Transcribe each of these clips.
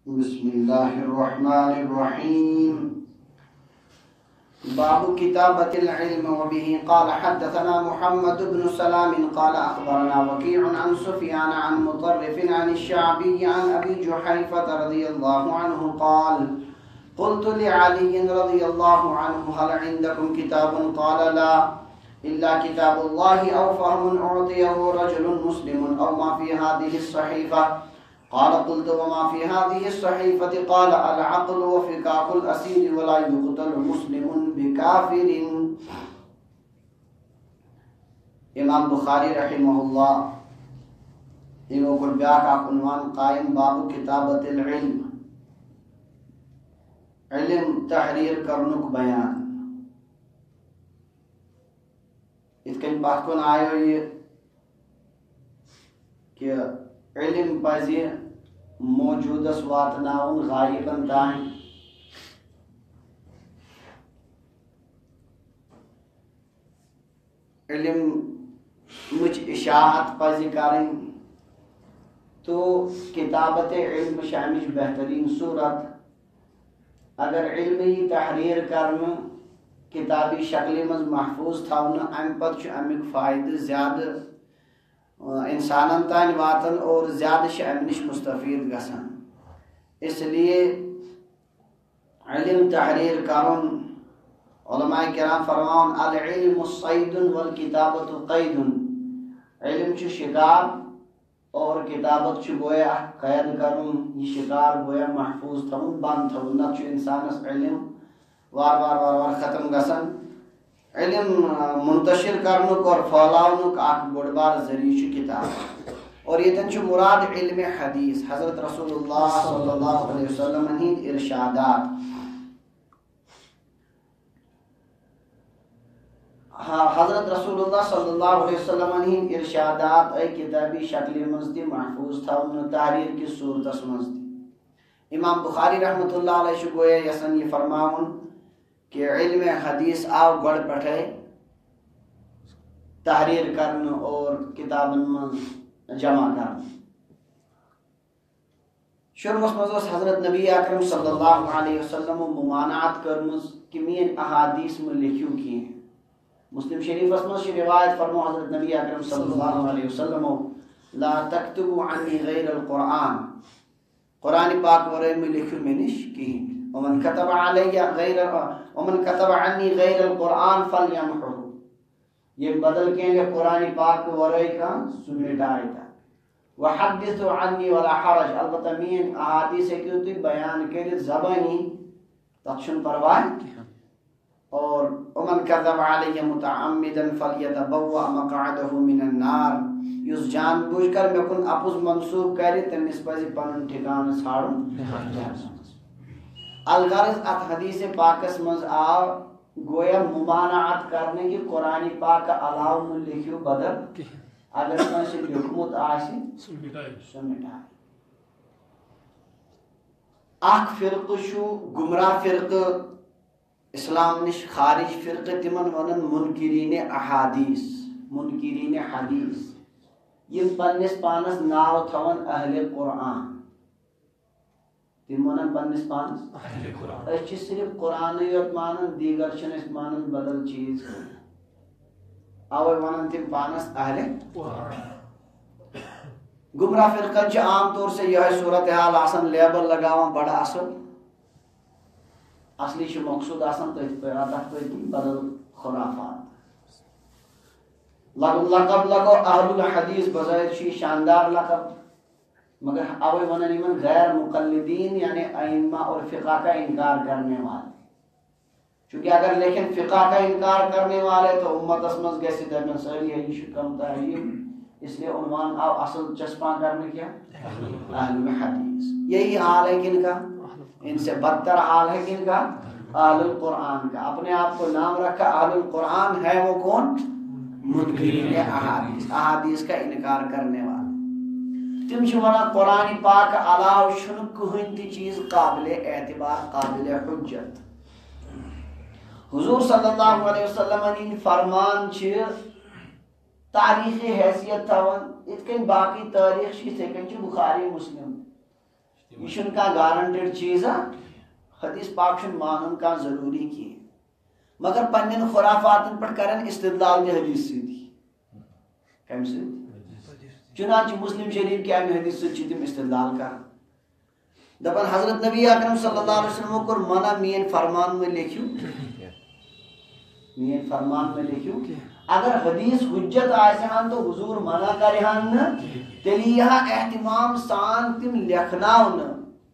بسم الله الرحمن الرحيم. باب كتابة العلم. وبه قال حدثنا محمد بن سلام قال أخبرنا وكيع عن سفيان عن مطرف عن الشعبي عن أبي جحيفة رضي الله عنه قال قلت لعلي رضي الله عنه هل عندكم كتاب؟ قال لا إلا كتاب الله أو فهم أعطيه رجل مسلم أو ما في هذه الصحيفة. قال قلت وما في هذه الصحيفة؟ قال العقل وفكاك الأسير ولا يقتل مسلم بكافر. امام بخاری رحمہ اللہ انہوں کو بیاک عنوان قائم باب کتابت العلم، علم تحریر کرنک بیان. اس کن بات کن آئے یہ کہ علم پزی موجودس واتناون غائبن تائیں. علم مجھ اشاعت پزی کریں تو کتابت علم شامش بہترین صورت. اگر علمی تحریر کرنا کتابی شکل مز محفوظ تھونا ام پتہ امیک فائدہ زیادہ انسانن تان واتن اور زیادہ ام نش مستفید گژھان. اس لیے علم تحریر کرن علماء کرام فرمان العلم صید والکتابت قید. علم چھ شکار اور کتابت چھ گویا قید کرن. یہ شکار گویا محفوظ تھون بند تھون نہ چھ انسانس علم وار وار وار وار ختم گژھان. علم منتشر کرنک اور پھیلاونک اخ بڑ بار ذریعہ کتاب. اور یہ چھ مراد علم حدیث. حضرت رسول اللہ صلی اللہ علیہ وسلم ہند ارشادات حضرت رسول اللہ صلی اللہ علیہ وسلم ہند ارشادات ای کتابی شکل مز تہ محفوظ تھون تحریر کی صورتس مز تہ. امام بخاری رحمۃ اللہ علیہ گویا یسن یہ فرماون کہ علم حدیث آو گڑ پٹھے تحریر کرن اور کتابن من جمع کرن. شروعس مز حضرت نبی اکرم صلی اللہ علیہ وسلم ممانعت کرمز کہ مین احادیث میں لکھیو کی. مسلم شریف مز روایت فرمو حضرت نبی اکرم صلی اللہ علیہ وسلم لا تکتبوا عنی غیر القرآن. قرآن پاک ورے میں لکھیو میں نش کہیں. ومن كتب عني غير القرآن فليمحه. یہ بدل کے قرآن پاک ورائے کا سمیٹائے تھا. وحدث عني ولا حرج. البتہ مین احادیث کیوں تو بیان کرے زبانی تخشن پرواہ. اور ومن كذب علي متعمدا فليتبوأ مقعده من النار. یس جان بوجھ کر میں کن اپوز منسوب کرے تمس پزی پنن ٹھکانہ ژھانڈن. الغرض ات حدیث پاکس مز آو گویا ممانعت کرنے کی قرآن پاک علاوہ لکھیو بدل اگر کنسی لکھمت آسی سمٹائی. اخ فرق شو گمراہ فرق اسلام نش خارج فرق تمن ونن منکرین احادیث منکرین حدیث. یہ پنس پانس ناو تھون اہل قرآن. تم ونان پنس پانس اس صرف قرآن یوت مانن دیگر چھن اس مانن بدل چیز. اوے ونان تم پانس اہل گمراہ فرقہ چھ عام طور سے یہ صورتحال آسن لیبل لگاواں بڑا اصل اصلی چھ مقصود آسن تھی بدل خرافات. لقب لگو اہل الحدیث بظاہر چھ شاندار لقب مگر اوے ونن من غیر مقلدین یعنی ائمہ اور فقہ کا انکار کرنے والے. چونکہ اگر لیکن فقہ کا انکار کرنے والے تو امت اسمز گیسی درمیان سہلی ہے یہ کم تعلیم. اس لیے عنوان آو اصل چسپاں کرنے کیا اہل حدیث. یہی حال ہے کن کا؟ ان سے بدتر حال ہے کن کا؟ اہل القرآن کا. اپنے آپ کو نام رکھا اہل القرآن ہے وہ کون؟ منکرین احادیث احادیث کا انکار کرنے والے. تم ونان قرآن پاک علاوہ چھن کہین تہ چیز قابل اعتبار قابل حجت. حضور صلی اللہ علیہ وسلم ان فرمان تاریخی حیثیت تھون. ات کن باقی تاریخ بخاری مسلم یہ کا گارنٹیڈ چیز حدیث پاک مانن کا ضروری کی مگر پنن خرافاتن پر کرن استدلال دی حدیث سیدھی کم سے چنانچہ مسلم شریف کے امی حدیث سے تم استدلال کر دپن حضرت نبی اکرم صلی اللہ علیہ وسلم کو منع مین فرمان میں لکھیو مین فرمان میں لکھیو اگر حدیث حجت آسان تو حضور منع کرہن تیلی یہ اہتمام سان تم لکھناو نا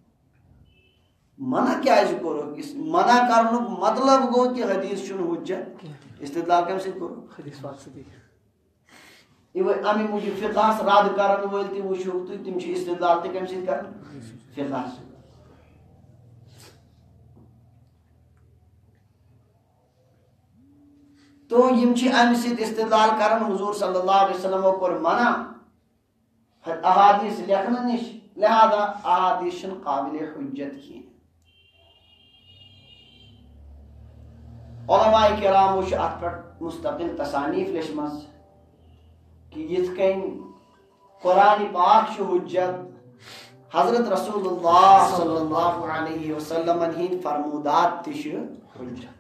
منع کیا کرو منع کرنے مطلب گو کہ حدیث چن حجت استدلال کم سے کرو حدیث پاک سے امی موجود فقہ رد کرن ول تہ وچھو تو تم چھ استدلال تہ کم سے کرن فقہ سے تو یم چھ امی سید استدلال کرن حضور صلی اللہ علیہ وسلم کو منع احادیث لکھن نش لہذا احادیث قابل حجت کی علماء کرام وچ ات پر مستقل تصانیف لیچمز کہ یت کن قرآن پاک چھ حجت حضرت رسول اللہ صلی اللہ علیہ وسلم ہند فرمودات تہ حجت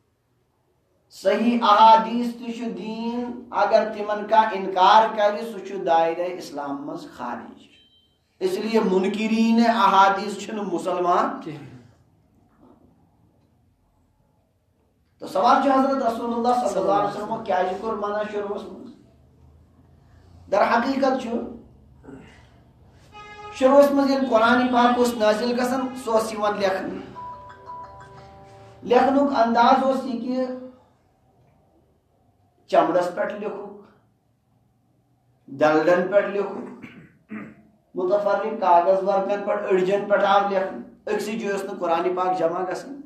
صحیح احادیث تہ دین اگر تمن کا انکار کرے سہ دائرہ اسلام مز خارج اس لیے منکرین احادیث چھن مسلمان تو سوال چھ حضرت رسول اللہ صلی اللہ علیہ وسلم کیا کور منع شروع در حقیقت شروع مز قرآن پاک اس نازل گسن سو لکھنک انداز اس یہ کہ چمڑس پہ لکھو دلڈن پہ لکھو متفرق کاغذ ورکن پہ اڑجن پہ آو لکھن اکسی جو اس قرآن پاک جمع گسن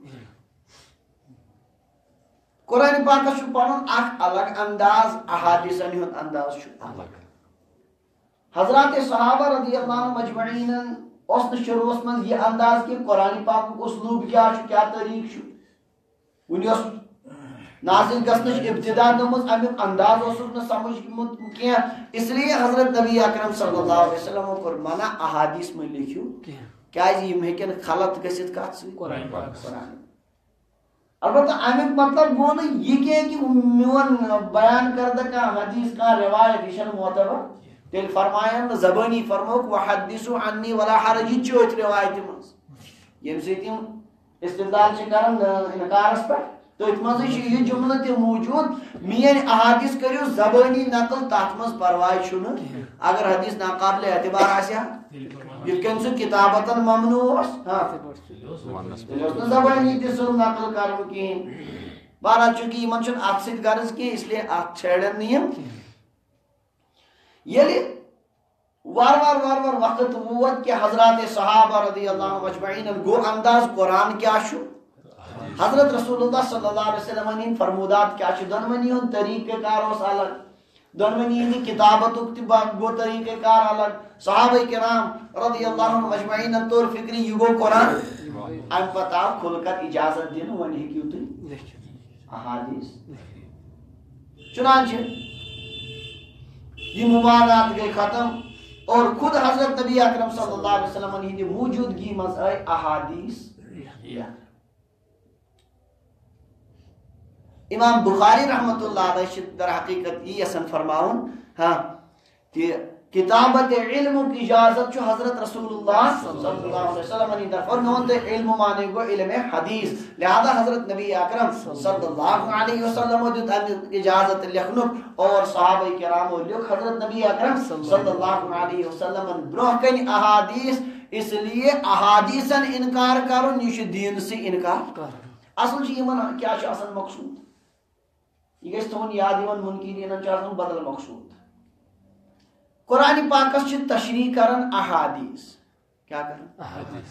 قرآن پاک پن اخ الگ انداز احادیثن ہند انداز الگ حضرات صحابہ رضی اللہ عنہ مجمعین اس شروع من یہ انداز کہ قرآن پاک اسلوب کیا طریق ون نازل گھنچ ابتدا گمت امیک انداز اس سمجھ کی اس لیے حضرت نبی اکرم صلی اللہ علیہ وسلم کور منع احادیث میں لکھو کیا ہیکن خلط گھت کت سی قرآن البتہ امیک مطلب گو نا یہ کہ میون بیان کردہ کا حدیث کا روایت یہ معتبر تیل فرمائن زبانی فرموک وحدثوا عنی ولا حرج چوت روایت مز یم سے تم استدلال کرن انکارس پر تو ات مز یہ جملہ تہ موجود مین احادیث کریو زبانی نقل تات مز پرواہ چھن اگر حدیث ناقابل اعتبار آسیا یہ کن سو کتابتن ممنوع زبانی تہ سو نقل کرو کہین بہرحال چونکہ یمن چھن ات سۭتۍ غرض کی اس لیے ات چھیڑن نیم یلی وار وقت ووت کہ حضرات صحابہ رضی اللہ عنہ مجمعین گو انداز قرآن کیا شو حضرت رسول اللہ صلی اللہ علیہ وسلم نے فرمودات کیا شو دنونی ان طریقہ کار اس الگ دنونی ان کتابت گو طریقہ کار الگ صحابہ کرام رضی اللہ عنہ مجمعین طور فکری یہ گو قرآن ام پتہ کھل کر اجازت دین ونی کیوں تھی احادیث چنانچہ یہ ممانعات گئی ختم اور خود حضرت نبی اکرم صلی اللہ علیہ وسلم نے موجودگی مز آئی احادیث امام بخاری رحمت اللہ علیہ در حقیقت یہ یسن فرماؤن ہاں کہ کتابت علم کی اجازت جو حضرت رسول اللہ صلی اللہ علیہ وسلم نے در فرماؤن علم مانے گو علم حدیث لہذا حضرت نبی اکرم صلی اللہ علیہ وسلم نے اجازت لکھنک اور صحابہ کرام لکھ حضرت نبی اکرم صلی اللہ علیہ وسلم برہ کن احادیث اس لیے احادیثن انکار کرو نیش دین سے انکار اصل چھ یمن کیا چھ اصل مقصود یہ گژھِ تہن یاد یوان منکرین چھ بدل مقصود قرآن پاکس چھ تشریح کرن احادیث کیا کرن احادیث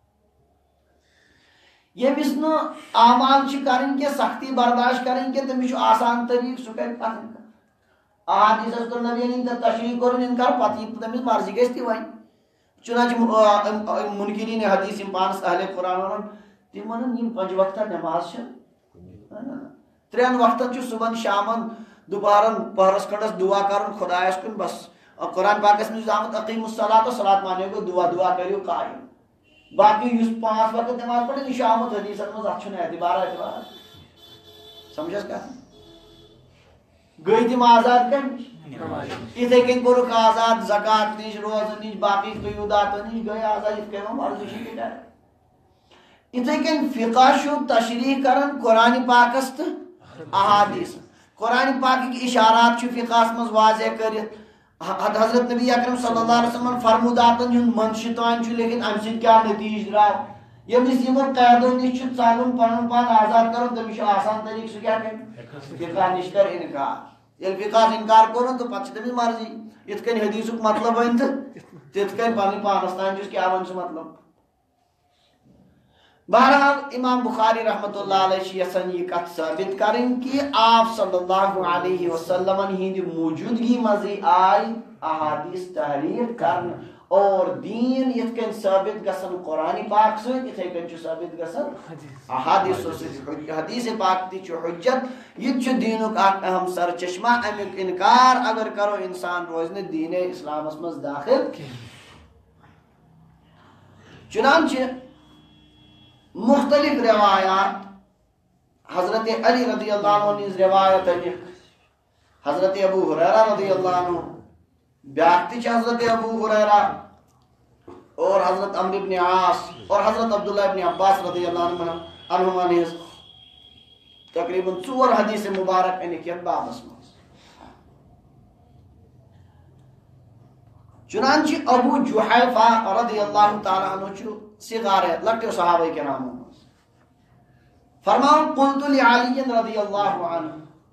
یمس نا اعمال چھ کرن کہ سختی برداشت کرن کہ تمس آسان طریق سہ کر پتہ احادیث کر نبی نے تشریح کرن انکار پتہ تمس مرضی گژھِ تہ ون چنانچہ منکرین حدیث پانس اہل قرآن تمن یم 5 وقت نماز چھ 3 وقتن چھ صبح شامن دوپہرن پہرس کھنڈس دعا کرن خدایس کن بس قرآن پاکس میں آمد اقیم الصلاۃ صلاۃ مانے گو دعا کریو قائم باقی اس 5 وقت نماز پڑھے یہ آمت حدیثن مز ات اعتبار سمجھس کیا گئی تم آزاد کم اتھے کن کورک آزاد زکات نش روزہ نش باقی قیودات نش گئی آزاد ات کم ورزشی تہ کر اتھے کن فقہ شو تشریح کرن قرآن پاکس تو احادیث قرآن پاک کی اشارات چھ فقہس مز واضح کرت حضرت نبی اکرم صلی اللہ علیہ وسلم فرموداتن ہند منشتان چھ لیکن ام سن کیا نتیج دراو یمس یمو قیدو نش چھ ژلن پنن پان آزاد کرن تمس آسان طریق سہ کیا کر فقہ نش کر انکار یل فقہ انکار کرن تو پتہ تمس مرضی ات کن حدیثک مطلب ون تو تت کن پنن پانس تان چھ کیا ون سہ مطلب بہرحال امام بخاری رحمۃ اللہ علیہ یسن یہ کت ثابت کریں کہ آپ صلی اللہ علیہ وسلم ہند موجودگی مزی آئی احادیث تحریر کرن اور دین یت کن ثابت گسن قرآن پاک سے اتھے کن ثابت گسن احادیث سے حدیث پاک تی حجت یہ دینک اخ اہم سر چشمہ امیک انکار اگر کرو انسان روزن دین اسلام مز داخل چنانچہ مختلف روایات حضرت علی رضی اللہ عنہ نیز روایت ہے حضرت ابو ہریرہ رضی اللہ عنہ بیاکتی چھ حضرت ابو ہریرہ اور حضرت عمرو بن عاص اور حضرت عبداللہ بن عباس رضی اللہ عنہما نیز تقریباً 4 حدیث مبارک انکیت بابس مز چنانچہ ابو جحیفہ رضی اللہ تعالی عنہ چھ صغار لکٹے صحابہ کرام فرمان قلت لعلی رضی اللہ عنہ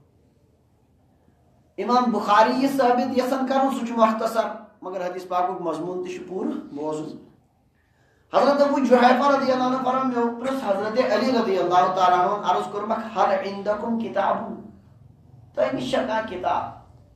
امام بخاری یہ ثابت یسن کرن سچ مختصر مگر حدیث پاک مضمون تش پور موضوع حضرت ابو جحیفہ رضی اللہ عنہ فرمان میں پرس حضرت علی رضی اللہ تعالی عنہ عرض کرمک هل عندکم کتاب تو نشکا کتاب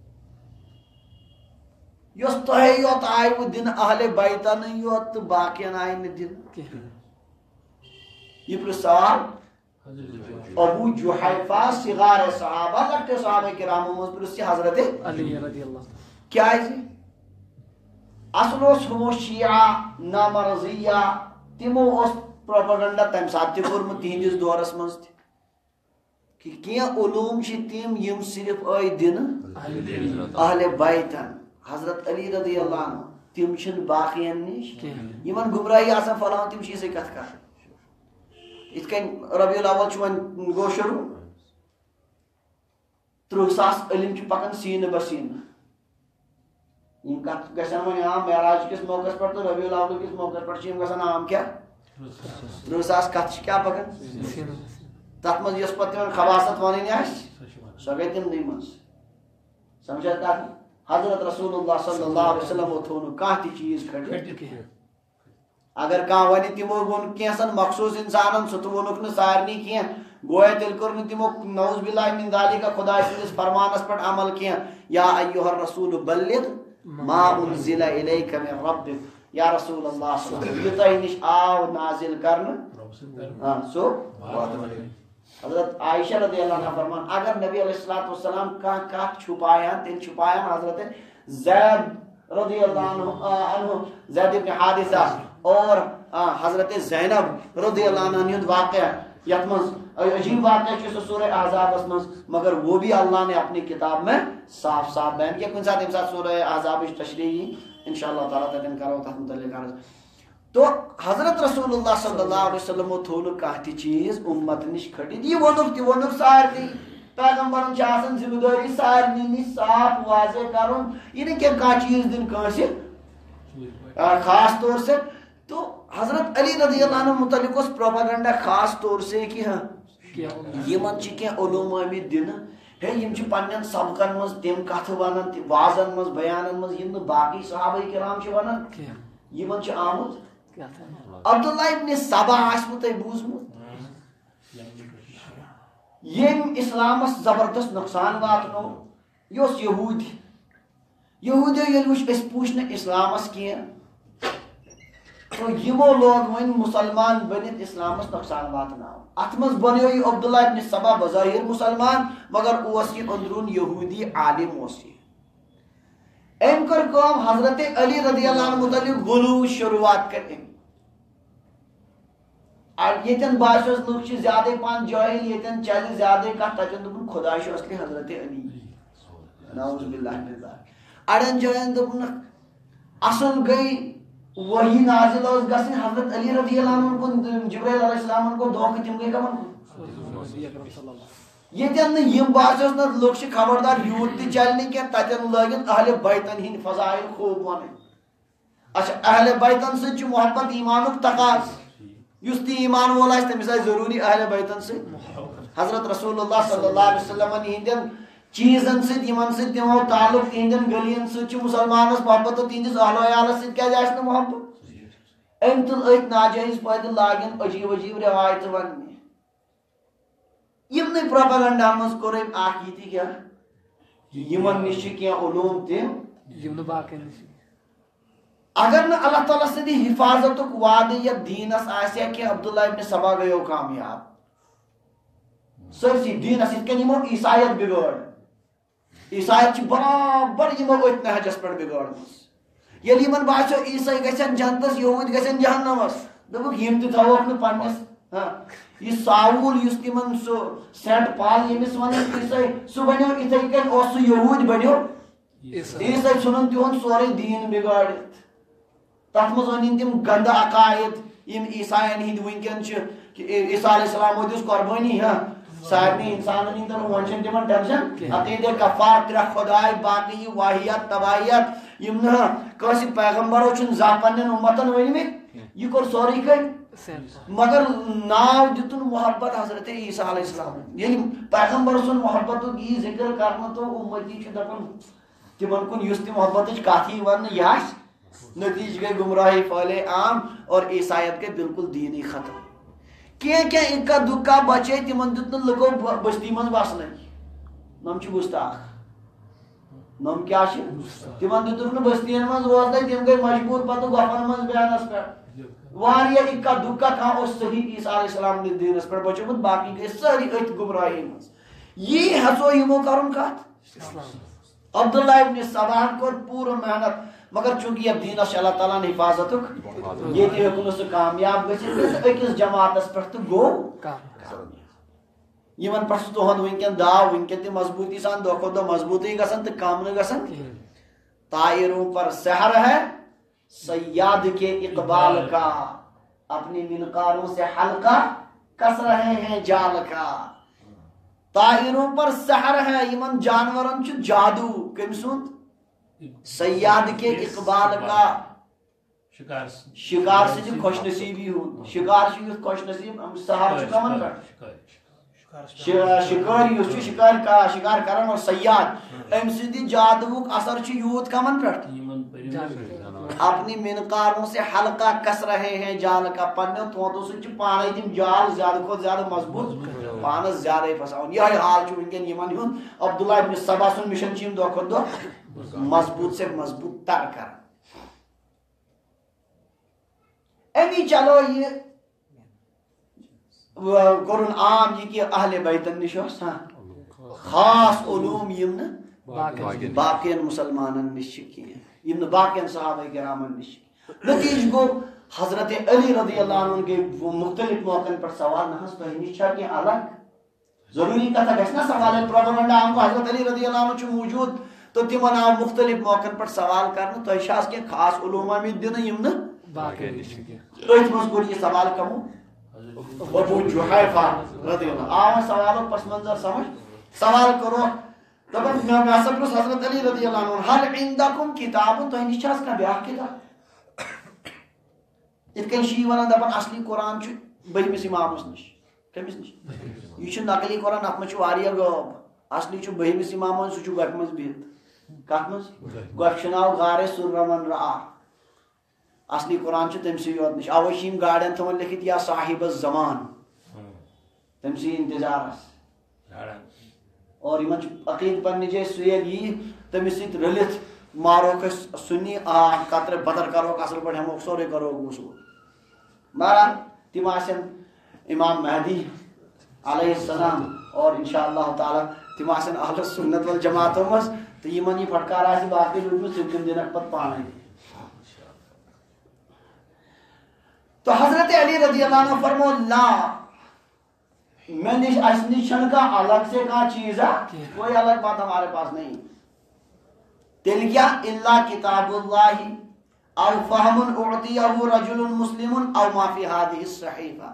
یس تہ یوت آئی وہ دن اہل بیتن یوت باقین آئی نہ دن یہ پر سوال ابو جحیفہ صغار صحابہ لکٹے صحابہ کرام مز پر حضرت علی رضی اللہ کیا ہے اصل اس ہمو شیعہ نامرضیہ تمو اس پروپیگنڈا تم ساتھ کورمت تہندس دورس مز کہ کینٛہہ علوم چھ تم یم صرف آئی دن اہل بیتن حضرت علی رضی اللہ عنہ تم چھن باقین نش یمن گمراہی آسان فلاں تم چیزیں کت کر ات کن ربیع الاول چھ گو شروع 30,000 علم چھ پکان سینہ بسینہ یم کت گژھن وۄنۍ عام معراج کس موقع پر تو ربیع الاول کس موقع پر چھ یم گژھن عام کیا 30,000 کت چھ کیا پکان تتھ مز یس پتہ خواصت ونن آس سۄ گٔے تمنٕے منٛز سمجھا کتھ حضرت رسول اللہ صلی اللہ علیہ وسلم تھون کانٛہہ تہِ چیز کھڑی اگر کانٛہہ ونہِ تمو ووٚن کینٛژن مخصوص انسانن سُہ تہِ ووٚنُکھ نہٕ سارنٕے کینٛہہ گویا تیٚلہِ کوٚر نہٕ تمو نعوذ باللہ من ذالک خدا سٕنٛدِس فرمانس پٮ۪ٹھ عمل کینٛہہ یا ایھا الرسول بلغ ما انزل الیک من ربک یا رسول اللہ صلی اللہ علیہ وسلم یہ تۄہہِ نش آو نازل کرنہٕ سو حضرت عائشہ رضی اللہ عنہ فرمان اگر نبی علیہ السلام کانٛہہ کتھ چھپایان تیٚلہِ چھپایان حضرت زید رضی اللہ عنہ زید ابن حارثہ اور حضرت زینب رضی اللہ عنہ ہند واقعہ یت مز عجیب واقعہ چھ سورہ احزاب مز مگر وہ بھی اللہ نے اپنی کتاب میں صاف صاف بیان کیا کن ساتھ امسات سورہ احزاب تشریحی انشاءاللہ تعالیٰ تک کرو تحت متعلق عرض تو حضرت رسول اللہ صلی اللہ علیہ وسلم تھون کانٛہہ تہِ چیز امت نش کھٹت یہ ونک تہ ونک سارنی پیغمبرن چھ آسان ذمہ داری سارنی نش صاف واضح کرن یہ نہ کہ کانٛہہ چیز دن کٲنٛسہِ خاص طور سے تو حضرت علی رضی اللہ عنہ متعلق اس پروپیگنڈا خاص طور سے کہ یمن چھ کینٛہہ علوم آمت دن ہے یم چھ پنن سبقن مز تم کتھ ونان وازن مز بیانن مز یم باقی صحابہ کرام چھ ونان یمن چھ آمت عبداللہ ابن سبا آسمو تہ بوزمت یم اسلامس زبردست نقصان واتنو یہ یہودیو یل وچ اس پوچھنے اسلامس کی تو یمو لوگ ون مسلمان بنت اسلامس نقصان واتناو ات مز بنیو یہ عبداللہ ابن سبا بظاہر مسلمان مگر اوس یہ اندرون یہودی عالم اوس ام کر کام حضرت علی رضی اللہ عنہ متعلق غلو شروعات کریں یتن باسیوس لوگ زیادہ پان جاہل یتن چل زیادہ کت تتن دپن خدا اصلی حضرت علی نعوذ باللہ من ذلک اڑن جائن دپن اصل گئی وحی نازل اس گسن حضرت علی رضی اللہ عنہ کو جبرائیل علیہ السلام کو دھوکہ تم گئی کمن یتن یم باسیوس نہ لوگ خبردار یوت تہ چلنے کی تتن لگن اہل بیتن ہند فضائل خوب ون اچھا اہل بیتن سے محبت ایمانک تقاض یس تی ایمان وول آس تمس آس ضروری اہل بیتن سے حضرت رسول اللہ صلی اللہ علیہ وسلم ہندین چیزن ست یمن ست تمو تعلق تہندین گلین ست مسلمانس محبت تو تہندس اہل عیالس ست کیا آس محبت ام تل ات ناجائز پید لاگن عجیب عجیب روایت ون یم نے پروپیگنڈا مز کور ام اخ یہ کیا یمن نش کی علوم تم یم باقی نش اگر نہ اللہ تعالیٰ سے دی حفاظت وعدہ یا دینس آسیا کہ عبداللہ ابن سبا گئیو کامیاب سرسی دینس اتکن یمو عیسائیت بگڑ عیسائیت چی برابر یمو ات نہجس پر بگڑ یل یمن باسو عیسائی گسن جنتس یہود گسن جہنمس دبک یم تہ تھوک نہ پنس یہ ساول یس تمن سو سینٹ پال یمس ون عیسائی سو بنیو اتھے کن اوس یہود بنیو عیسائی سنن تہن سورے دین بگاڑت تر مز تم گند عقائد یم عیسائین ہند ونکن عیسیٰ علیہ السلام دس قربانی سارے انسان ہند ون تم ٹینشن عقید کفار ترے خدائے باقی واحیت تباہیت یم نا کس پیغمبرو زا پن امتن ورمت یہ کور سوری کر مگر ناو دتن محبت حضرت عیسیٰ علیہ السلام یل پیغمبر سن محبت یہ ذکر کرنا تو امتی دپان تمن کن اس محبت کت ون یہ نتیج گئی گمراہی پھیلے عام اور عیسائیت کے بالکل دینی ختم کیا اکا دکا بچے تمن دت لکو بستی من بسن نم گستاخ نم کیا تمن دتک بستین من روزن تم گئی مجبور پتہ گفن من بیانس پہ اکا دکا کھانا صحیح عیسیٰ علیہ السلام دینس پہ بچومت باقی گئی ساری ات گمراہی من یہ ہسو یمو کرن کت عبداللہ ابن سبان کور پور محنت مگر چونکہ اب دینس اللہ تعالیٰ نے حفاظت یہ ہوں سہ کامیاب گھت اکس جماعتس پہ گو یمن پہ تہد ونکن داو ونکن تہ مضبوطی سان دہ کھت دہ مضبوطی گھن تو کم نہ گھن طائروں پر سحر ہے سیاد کے اقبال کا اپنی منقاروں سے حلقہ کس رہے ہیں جال کا طائروں پر سحر ہے یمن جانورن چھ جادو کم سند سیاد کے اقبال کا شکار سے خوش نصیبی ہوں شکار سے خوش نصیب سہار کمن پہ شکاری اس شکار کا شکار کرن اور سیاد ام سندی جادو اثر چھ یوت کمن پہ اپنی منقاروں سے حلقہ کس رہے ہیں جال کا پنو تھوتو سے پانے تم جال زیادہ کھت زیادہ مضبوط پانس زیادہ پھساؤن یہ حال چھ ونکن یمن ہن عبداللہ ابن سبا سن مشن چھ دہ کھت دہ مضبوط سے مضبوط تر کر امی چلو یہ کرن عام یہ کہ اہل بیتن نش خاص علوم یم باقین مسلمانن نش یم باقین صحابہ کرامن نش نتیج گو حضرت علی رضی اللہ عنہ کے مختلف موقع پر سوال نہ تو نش کہ الگ ضروری کتھا گھنا سوال پروپیگنڈا عام کو حضرت علی رضی اللہ عنہ موجود تو تمن آو مختلف موقع پر سوال کرنا تو شاس کے خاص علوم میں دن یم مز یہ سوال کمو ابو جحیفہ رضی اللہ آو سوالوں پس منظر سمجھ سوال کرو دپن میں سپرس حضرت علی رضی اللہ عنہ هل عندکم کتاب تو نشاس کا بیاہ کتاب اتکن شی ونان دپن اصلی قرآن چھ بہمس امامس نش کمس نش یہ نقلی قرآن ات مچ واریاہ غاب اصلی چھ بہمس امامن سہ چھ گٹ مز بہت کت مز گٹ چناو غار سرمن را اصلی قرآن چھ تم سی یوت نش اوے شیم گاڑین تھون لکھت یا صاحب الزمان تم سی انتظارس اور یمن عقید پنہ جائے سیل یہ تمس ست رلت ماروک سنی قطر بدر کروک اصل پہ ہموک سورے کروک وصول بہرحال تم آسن امام مہدی علیہ السلام اور انشاءاللہ تعالی تم آسن اہل سنت والجماعتوں مز تو یمن یہ پھٹکار آسی باقی لوگ تم دنک پتہ پانے تو حضرت حضرت علی رضی اللہ عنہ فرمو لا میں نشن کا الگ سے کہاں چیز ہے کوئی الگ بات ہمارے پاس نہیں تیل کیا الا کتاب اللہ او فہم اعطیہ رجل مسلم او ما فی هذه الصحیفہ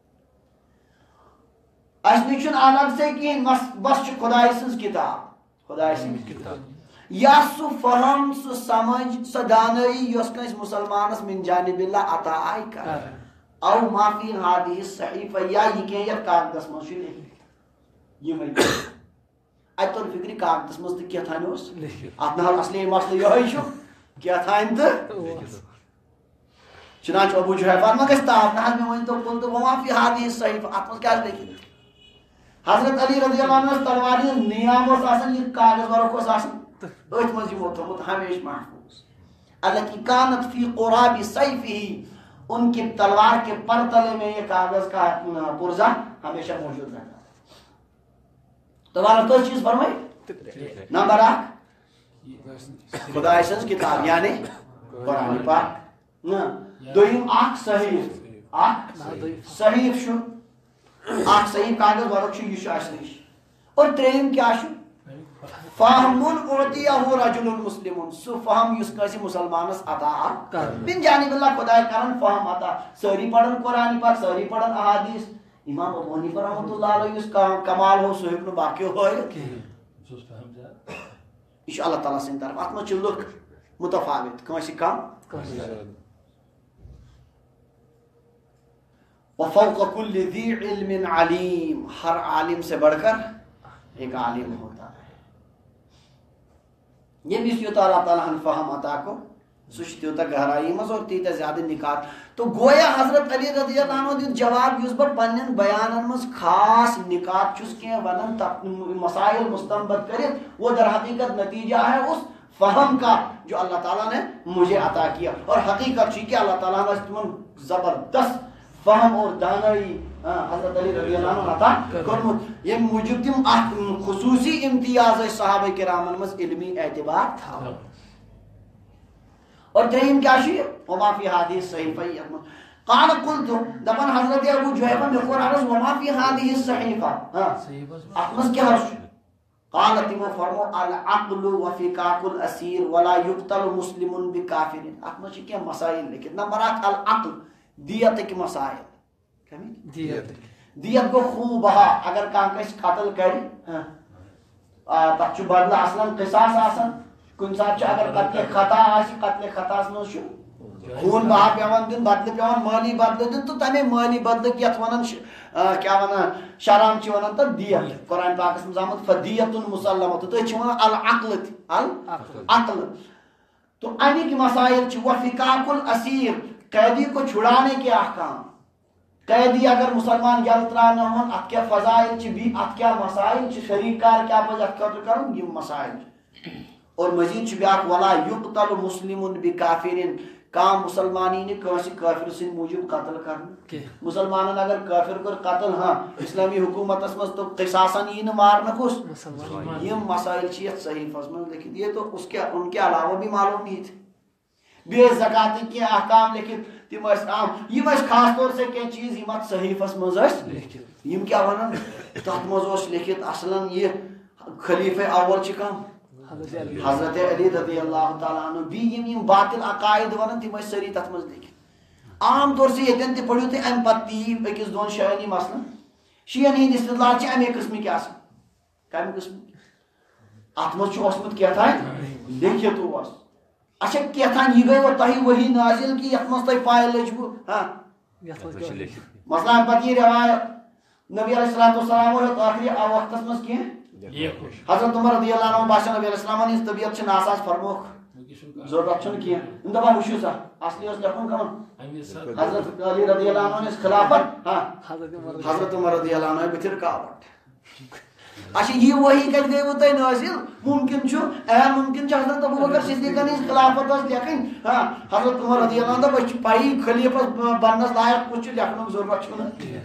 اس نشن الگ سے کی بس خدای سنز کتاب خدای سنز کتاب یا سو فہم سو سمجھ سو دانائی یوس کنس مسلمانس من جانب اللہ عطا آئی کر او ما فی هذه الصحیفہ یا یہ کہ یہ کاغذ میں شو یہ میں اتر فکری کاغذ میں کیا تھا نوس اپنا اصلی مسئلہ یہ شو کیا تھا انت چنانچہ ابو جحیفہ ما گستا اپنا میں وہیں تو قلت وما فی هذه الصحیفہ اپنا کیا لکھی حضرت علی رضی اللہ عنہ تلواری نیام و ساسن یہ کاغذ ورق و ساسن ایت مزی موتمت ہمیش محفوظ التي كانت في قراب سيفه ان کی تلوار کے پر تلے میں یہ کاغذ کا پرزہ ہمیشہ موجود رہتا تمہارا تو چیز فرمائی نمبر 1 خدا سنز کتاب یعنی قرآن پاک دویم اخ صحیف صحیف شو اخ صحیف کاغذ ورق شو یہ شو اصلیش اور تریم کیا شو فہم اعطیہ رجل مسلم سو فہم یس کسی مسلمانس عطا بن جانب اللہ خدا کرن فہم عطا ساری پڑھن قرآن پاک ساری پڑھن احادیث امام ابو حنیفہ رحمۃ اللہ علیہ اس کا کمال ہو صحیح نو باقی ہوئے ان اللہ تعالیٰ سے طرف اتنا چلک متفاوت کنسی کم وفوق كل ذی علم علیم ہر عالم سے بڑھ کر ایک عالم ہوتا ہے یہ بھی سیوتا اللہ تعالیٰ ہن فہم عطا کو سوچتیوتا گہرائی مز اور تیتا زیادہ نکات تو گویا حضرت علی رضی اللہ عنہ دیت جواب یوز پر پنن بیانن مز خاص نکات چس کے ونن مسائل مستنبت کرے وہ در حقیقت نتیجہ ہے اس فہم کا جو اللہ تعالیٰ نے مجھے عطا کیا اور حقیقت چی کہ اللہ تعالیٰ نے زبردست فہم اور دانائی حضرت علی رضی اللہ عنہ عطا کرمت یہ موجود تم خصوصی امتیاز صحابہ کرامن مز علمی اعتبار تھا اور ترین کیا شیئے وما فی حدیث صحیفہ قال قلت دبن حضرت ابو جحیفہ میں قرآن رس وما فی حدیث صحیفہ احمد کیا رس قالت وہ فرمو العقل وفقاق الاسیر ولا يقتل مسلم بکافر احمد جی کیا مسائل لیکن نمبر 8 العقل دیت کی مسائل دیت کو خوب بہا اگر کان کس قتل کری تک چو بدلہ اصلا قصاص آسن کن ساتھ اگر قتل خطا آسی قتل خطا سنو شو خون بہا پیوان دن بدل پیوان مالی بدل دن تو تمہیں مالی بدل کیت ونن کیا ونن شرام چی ونن تا دیت قرآن پاک اسم زامت فدیت مسلمت تو چی ونن العقل تو انی کی مسائل چی وفقاق الاسیر قیدی کو چھڑانے کے احکام قیدی اگر مسلمان یلترا نہ ہون ات کیا فضائل چی بھی ات کیا مسائل چی شریک کار کیا پس ات قدر کروں یہ مسائل اور مزید چی بیاک ولا یقتل مسلم بکافرین کام مسلمانی نے کسی کافر سے موجب قتل کرنا مسلمانان اگر کافر کر قتل ہاں اسلامی حکومت اسمز تو قصاصاً یہ مارنا کس یہ مسائل چیت صحیح فضمن لیکن یہ تو اس کے ان کے علاوہ بھی معلوم نہیں تھے بے زکاتی کے احکام لیکن تم عام یہ خاص طور سے کیا چیز یہ مت صحیفس مز یم کیا ونن تت مز لکھت اصلا یہ خلیفہ اول چکم حضرت علی رضی اللہ تعالیٰ عنہ بھی یم باطل عقائد ونن تم سری تت مز لکھت عام طور سے یتن تہ پڑھو تہ ام پتی اکس دون شانی مثلا شیعن ہند استدلال چھ امی قسم کی آسان کم قسم ات مز اوسمت کیا تھا لکھت اوس اچھا کیا تھا یہ گئی وہ تہی وہی نازل کی یت مز تہ پائے لجبو ہاں مثلا پتی روایت نبی علیہ الصلوۃ والسلام اور آخری وقت مز کی حضرت عمر رضی اللہ عنہ بادشاہ نبی علیہ السلام نے طبیعت چھ ناساز فرموک ضرورت چھن کی ان دبا وشو سا اصلی اس لکھن کمن حضرت علی رضی اللہ عنہ نے خلافت ہاں حضرت عمر رضی اللہ عنہ بتر کاوٹ اچھا یہ وہی کر گئی وہ تے نازل ممکن چھو ممکن چھ حضرت ابوبکر صدیق نے خلافت اس لیکن ہاں حضرت عمر رضی اللہ عنہ بچ پائی خلیفہ بننے لائق کچھ لکھن ضرورت چھن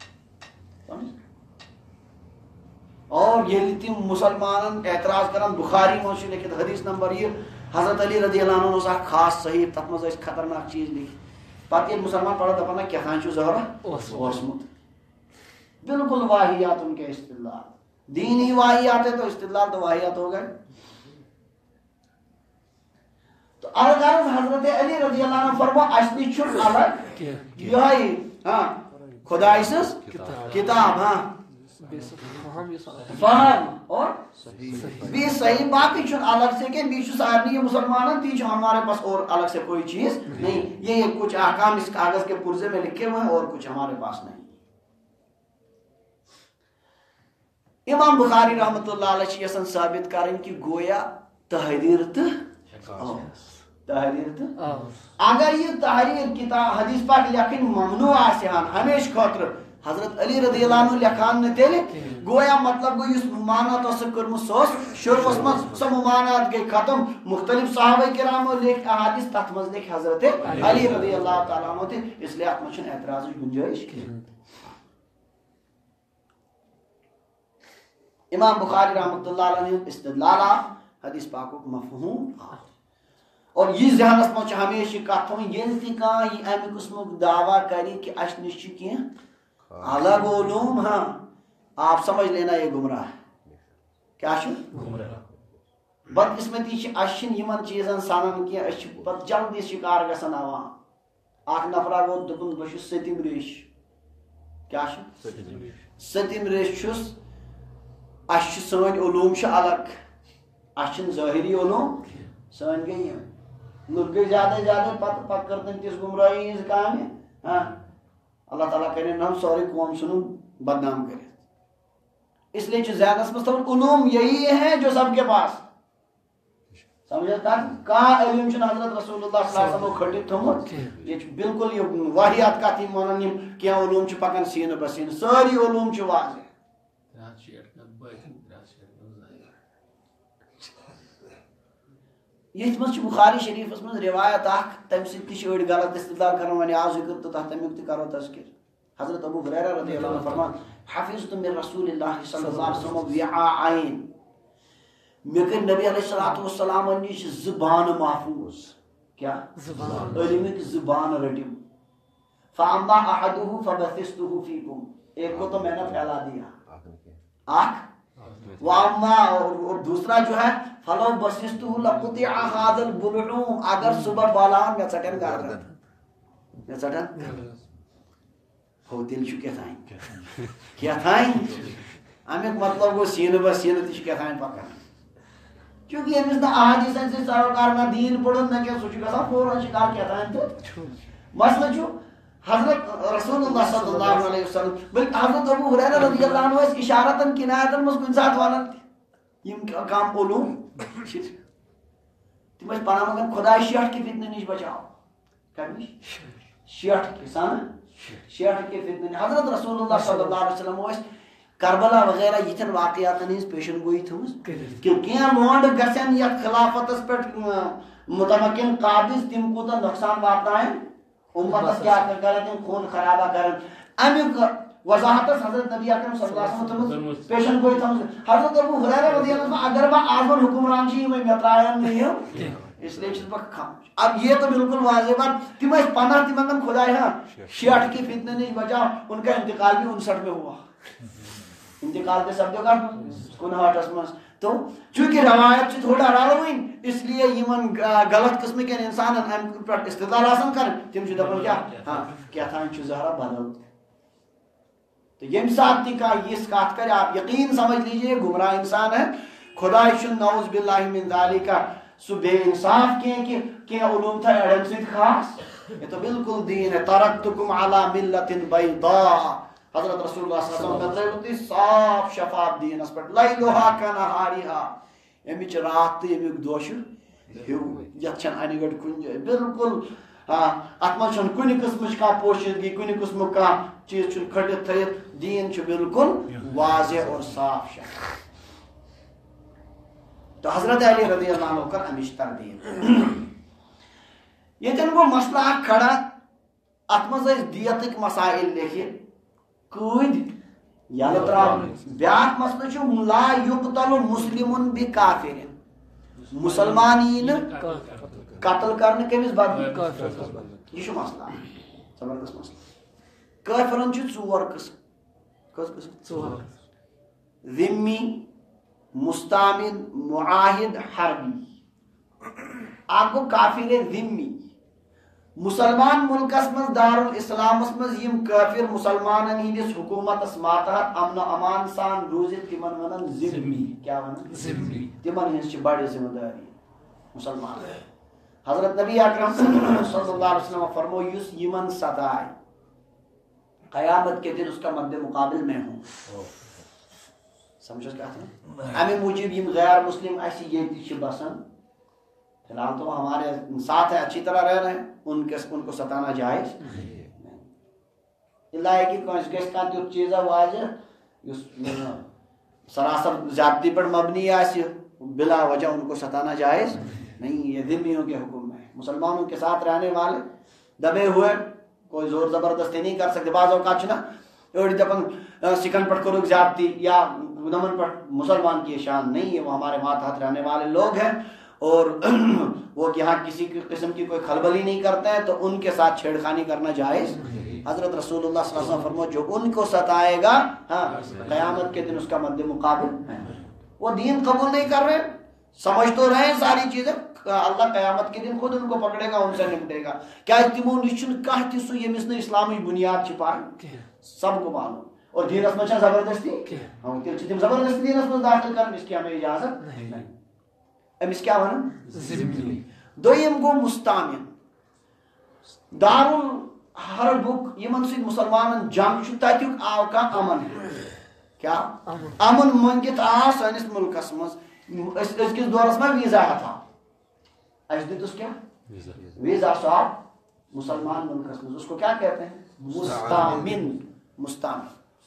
اور یہ تم مسلمان اعتراض کرن بخاری میں لیکن حدیث نمبر یہ حضرت علی رضی اللہ عنہ نے خاص صحیح تت مز خطرناک چیز لکھی پتہ یہ مسلمان پڑھا دپان کیا تھان زہرا اوسمت بالکل واحیات ان کے استدلال دین ہی واحیات ہے تو استدلال تو واحیات ہو گئے. تو الغرض حضرت علی رضی اللہ عنہ فرما اصلی چھن الگ یہ ہاں خدائی سس کتاب ہاں فہم اور بھی صحیح باقی چھن الگ سے کہ بیچ سارنی یہ مسلمان تی ہمارے پاس اور الگ سے کوئی چیز نہیں. یہ کچھ احکام اس کاغذ کے پرزے میں لکھے ہوئے ہیں اور کچھ ہمارے پاس نہیں. امام بخاری رحمۃ اللہ علیہ یسن ثابت کریں کہ گویا تحریر اگر یہ تحریر کتاب حدیث پاک لکھن ممنوع آسان ہمیشہ خاطر حضرت علی رضی اللہ عنہ لکھان نہ تیل گویا مطلب گو اس ممانعت اس کرمت سوس شروع من سو ممانعت گئی ختم. مختلف صحابہ کرام لکھ احادیث تت مز لکھ حضرت علی رضی اللہ تعالیٰ عنہ تہ اس لیے ات مجھ اعتراض گنجائش. امام بخاری رحمۃ اللہ علیہ استدلال حدیث پاک مفہوم اور یہ ذہنس مجھ ہمیشہ کت تھو یل تہ کان یہ امہ قسم دعویٰ کری کہ اس نش کی الگ علوم ہاں آپ سمجھ لینا یہ گمراہ ہے. کیا بدقسمتی اچھن یمن چیزن سنان کی پتہ جلدی شکار گژھان عوام. اخ نفرا گو دپن بہ چھس ستم ریش. کیا ستم ریش چھس اس سن علوم الگ اس ظاہری علوم سن گئی لوگ گئی زیادہ زیادہ پتہ کرتے تس گمراہی ہز کام ہاں اللہ تعالیٰ کریں ہم سوری قوم سن بدنام کرے. اس لیے ذہنس مز علوم یہی ہے جو سب کے پاس سمجھا کہاں علم حضرت رسول اللہ صلی اللہ علیہ وسلم کھٹت تھومت یہ بالکل یہ واحیات کت ونان کیا علوم پکان سین بسین ساری علوم واضح. یہ بخاری شریفس من روایت اخ تم سی اڑ غلط استدلال کران ون آز ذکر تو تمیک تہ کرو تذکر. حضرت ابو ہریرہ رضی اللہ عنہ فرمان حفظت من رسول اللہ صلی اللہ علیہ وسلم وعاءین مے کر نبی علیہ الصلوۃ والسلام نش زبان محفوظ. کیا علمک زبان رٹم فاما احدہ فبثثته فیکم ایک کو تو میں نے پھیلا دیا آنکھ واما اور دوسرا جو ہے فلو بسستہ لقطع هذا البلعوم اگر صبح بالان میں چٹن گار میں چٹن ہو دل چھ کیا تھائیں امیک مطلب گو سین بسین تش کیا تھائیں پکان کیونکہ امس نہ احادیث سے سروکار نہ دین پڑھن نہ کیا سوچ گژھان فوراً شکار کیا تھائیں تو مسئلہ چھو حضرت رسول اللہ صلی اللہ علیہ وسلم بلکہ حضرت ابو ہریرہ رضی اللہ عنہ اس اشارتن کنایتن مز کن سات ونان یم کام علوم تم پانا مگر خدا شیٹ کے فتنے نش بچاؤ کمی شیٹ کے سان شیٹ کے فتنے حضرت رسول اللہ صلی اللہ علیہ وسلم اس کربلا وغیرہ یتن واقعات ہز پیشن گوئی تھمز کہ کیا لونڈ گھن یت خلافت پہ متمکن قابض تم کوتا نقصان واتنائیں امتس کیا کریں تم خون خرابہ کریں امیک وضاحت حضرت نبی اکرم صلی اللہ علیہ وسلم پیشن گوئی تھمز. حضرت ابو ہریرہ رضی اللہ عنہ اگر با آزمن حکمران چی میں مترائن نہیں ہوں اس لیے چیز بک خاموش. اب یہ تو بالکل واضح بات تم اس پناہ تمنگن خدای ہاں شیٹ کی فتنے نہیں بچاؤ. ان کا انتقال بھی 59 میں ہوا انتقال کے سب جگہ 59 میں. تو چونکہ روایت سے تھوڑا رالوین اس لیے یمن غلط قسم کے انسان پر استدلال آسان کریں تم چھ دپن کیا ہاں کیا تھا چھ زہرا بدل. تو یم ساتھ تھی کا یہ بات کرے آپ یقین سمجھ لیجئے گمراہ انسان ہے. خدا شن نعوذ باللہ من ذالک سو بے انصاف کہ علوم تھا اڑن سے خاص. یہ تو بالکل دین ہے. ترکتکم علی ملت بیضاء حضرت رسول اللہ صلی اللہ علیہ وسلم صاف شفاف دین اس پر لیلھا کنہارھا امچ رات تو امیک دوش یت چھن انہ گڑ کن جائے بالکل ات من چھن کن قسم کا پوشیدگی کن قسم کا چیز چھن کھڑت تھیت دین چھ بالکل واضح اور صاف شفاف. تو حضرت علی رضی اللہ عنہ کر امچ تردید یتن گو مسئلہ کھڑا ات من دیتک مسائل لکھے کود یل تراؤ. بیاکھ مسئلہ چھ لا یقتل مسلم بکافر مسلمان قتل کرنے کمس بدل یہ مسئلہ. زبردست مسئلہ کافرن چھ ژور قسم کس قسم ذمی مستعمل معاہد حربی آپ کو کافر ذمی مسلمان ملکس مز دارالاسلامس مز یم کافر مسلمانن ہندس حکومت ماتحت امن و امان سان روزت تمن ونن ذمی کیا ونن ذمی تمن ہنس بڑی ذمہ داری مسلمان حضرت نبی اکرم صلی اللہ علیہ وسلم فرمو یس یمن ستائے قیامت کے دن اس کا مد مقابل میں ہوں سمجھو کیا تھا ہمیں موجب یم غیر مسلم ایسی یہ بسن فی الحال تو ہمارے ساتھ ہے اچھی طرح رہ رہے ہیں ان کو ستانا جائز نہیں اللہ ہے کہ کوئی گیس کا جو چیز ہے واجہ سراسر زیادتی پر مبنی ہے بلا وجہ ان کو ستانا جائز نہیں یہ ذمیوں کے حکم ہے مسلمانوں کے ساتھ رہنے والے دبے ہوئے کوئی زور زبردستی نہیں کر سکتے بعض اوقات نا اوڑی دپن سکن پر کرو زیادتی یا نمن پر مسلمان کی شان نہیں ہے وہ ہمارے ماتحت رہنے والے لوگ ہیں اور وہ یہاں کسی قسم کی کوئی کھلبلی نہیں کرتے ہیں تو ان کے ساتھ چھیڑخانی کرنا جائز حضرت رسول اللہ صلی اللہ علیہ وسلم فرمو جو ان کو ستائے گا ہاں قیامت کے دن اس کا مد مقابل ہے وہ دین قبول نہیں کر رہے سمجھ تو رہے ہیں ساری چیزیں اللہ قیامت کے دن خود ان کو پکڑے گا ان سے نمٹے گا کیا تمو نشن کہہ تہ سو یمس نے اسلامی بنیاد چھپائے سب کو معلوم اور دینس میں زبردستی ہاں تم زبردستی دینس میں داخل کرن اس کی ہمیں اجازت نہیں امس کیا ون دویم گو مستعمل دارالحربک یمن سۭتۍ مسلمانن جنگ چھُ تتیُک آو کانٛہہ امن کیا امن منگت آ سٲنِس ملکس منٛز أزکِس دورس منٛز ویزا ہتھا اَسہِ دیُتُس کیا ویزا سُہ آو مسلمان ملکس منٛز اس کو کیا کہتے ہیں مستعمل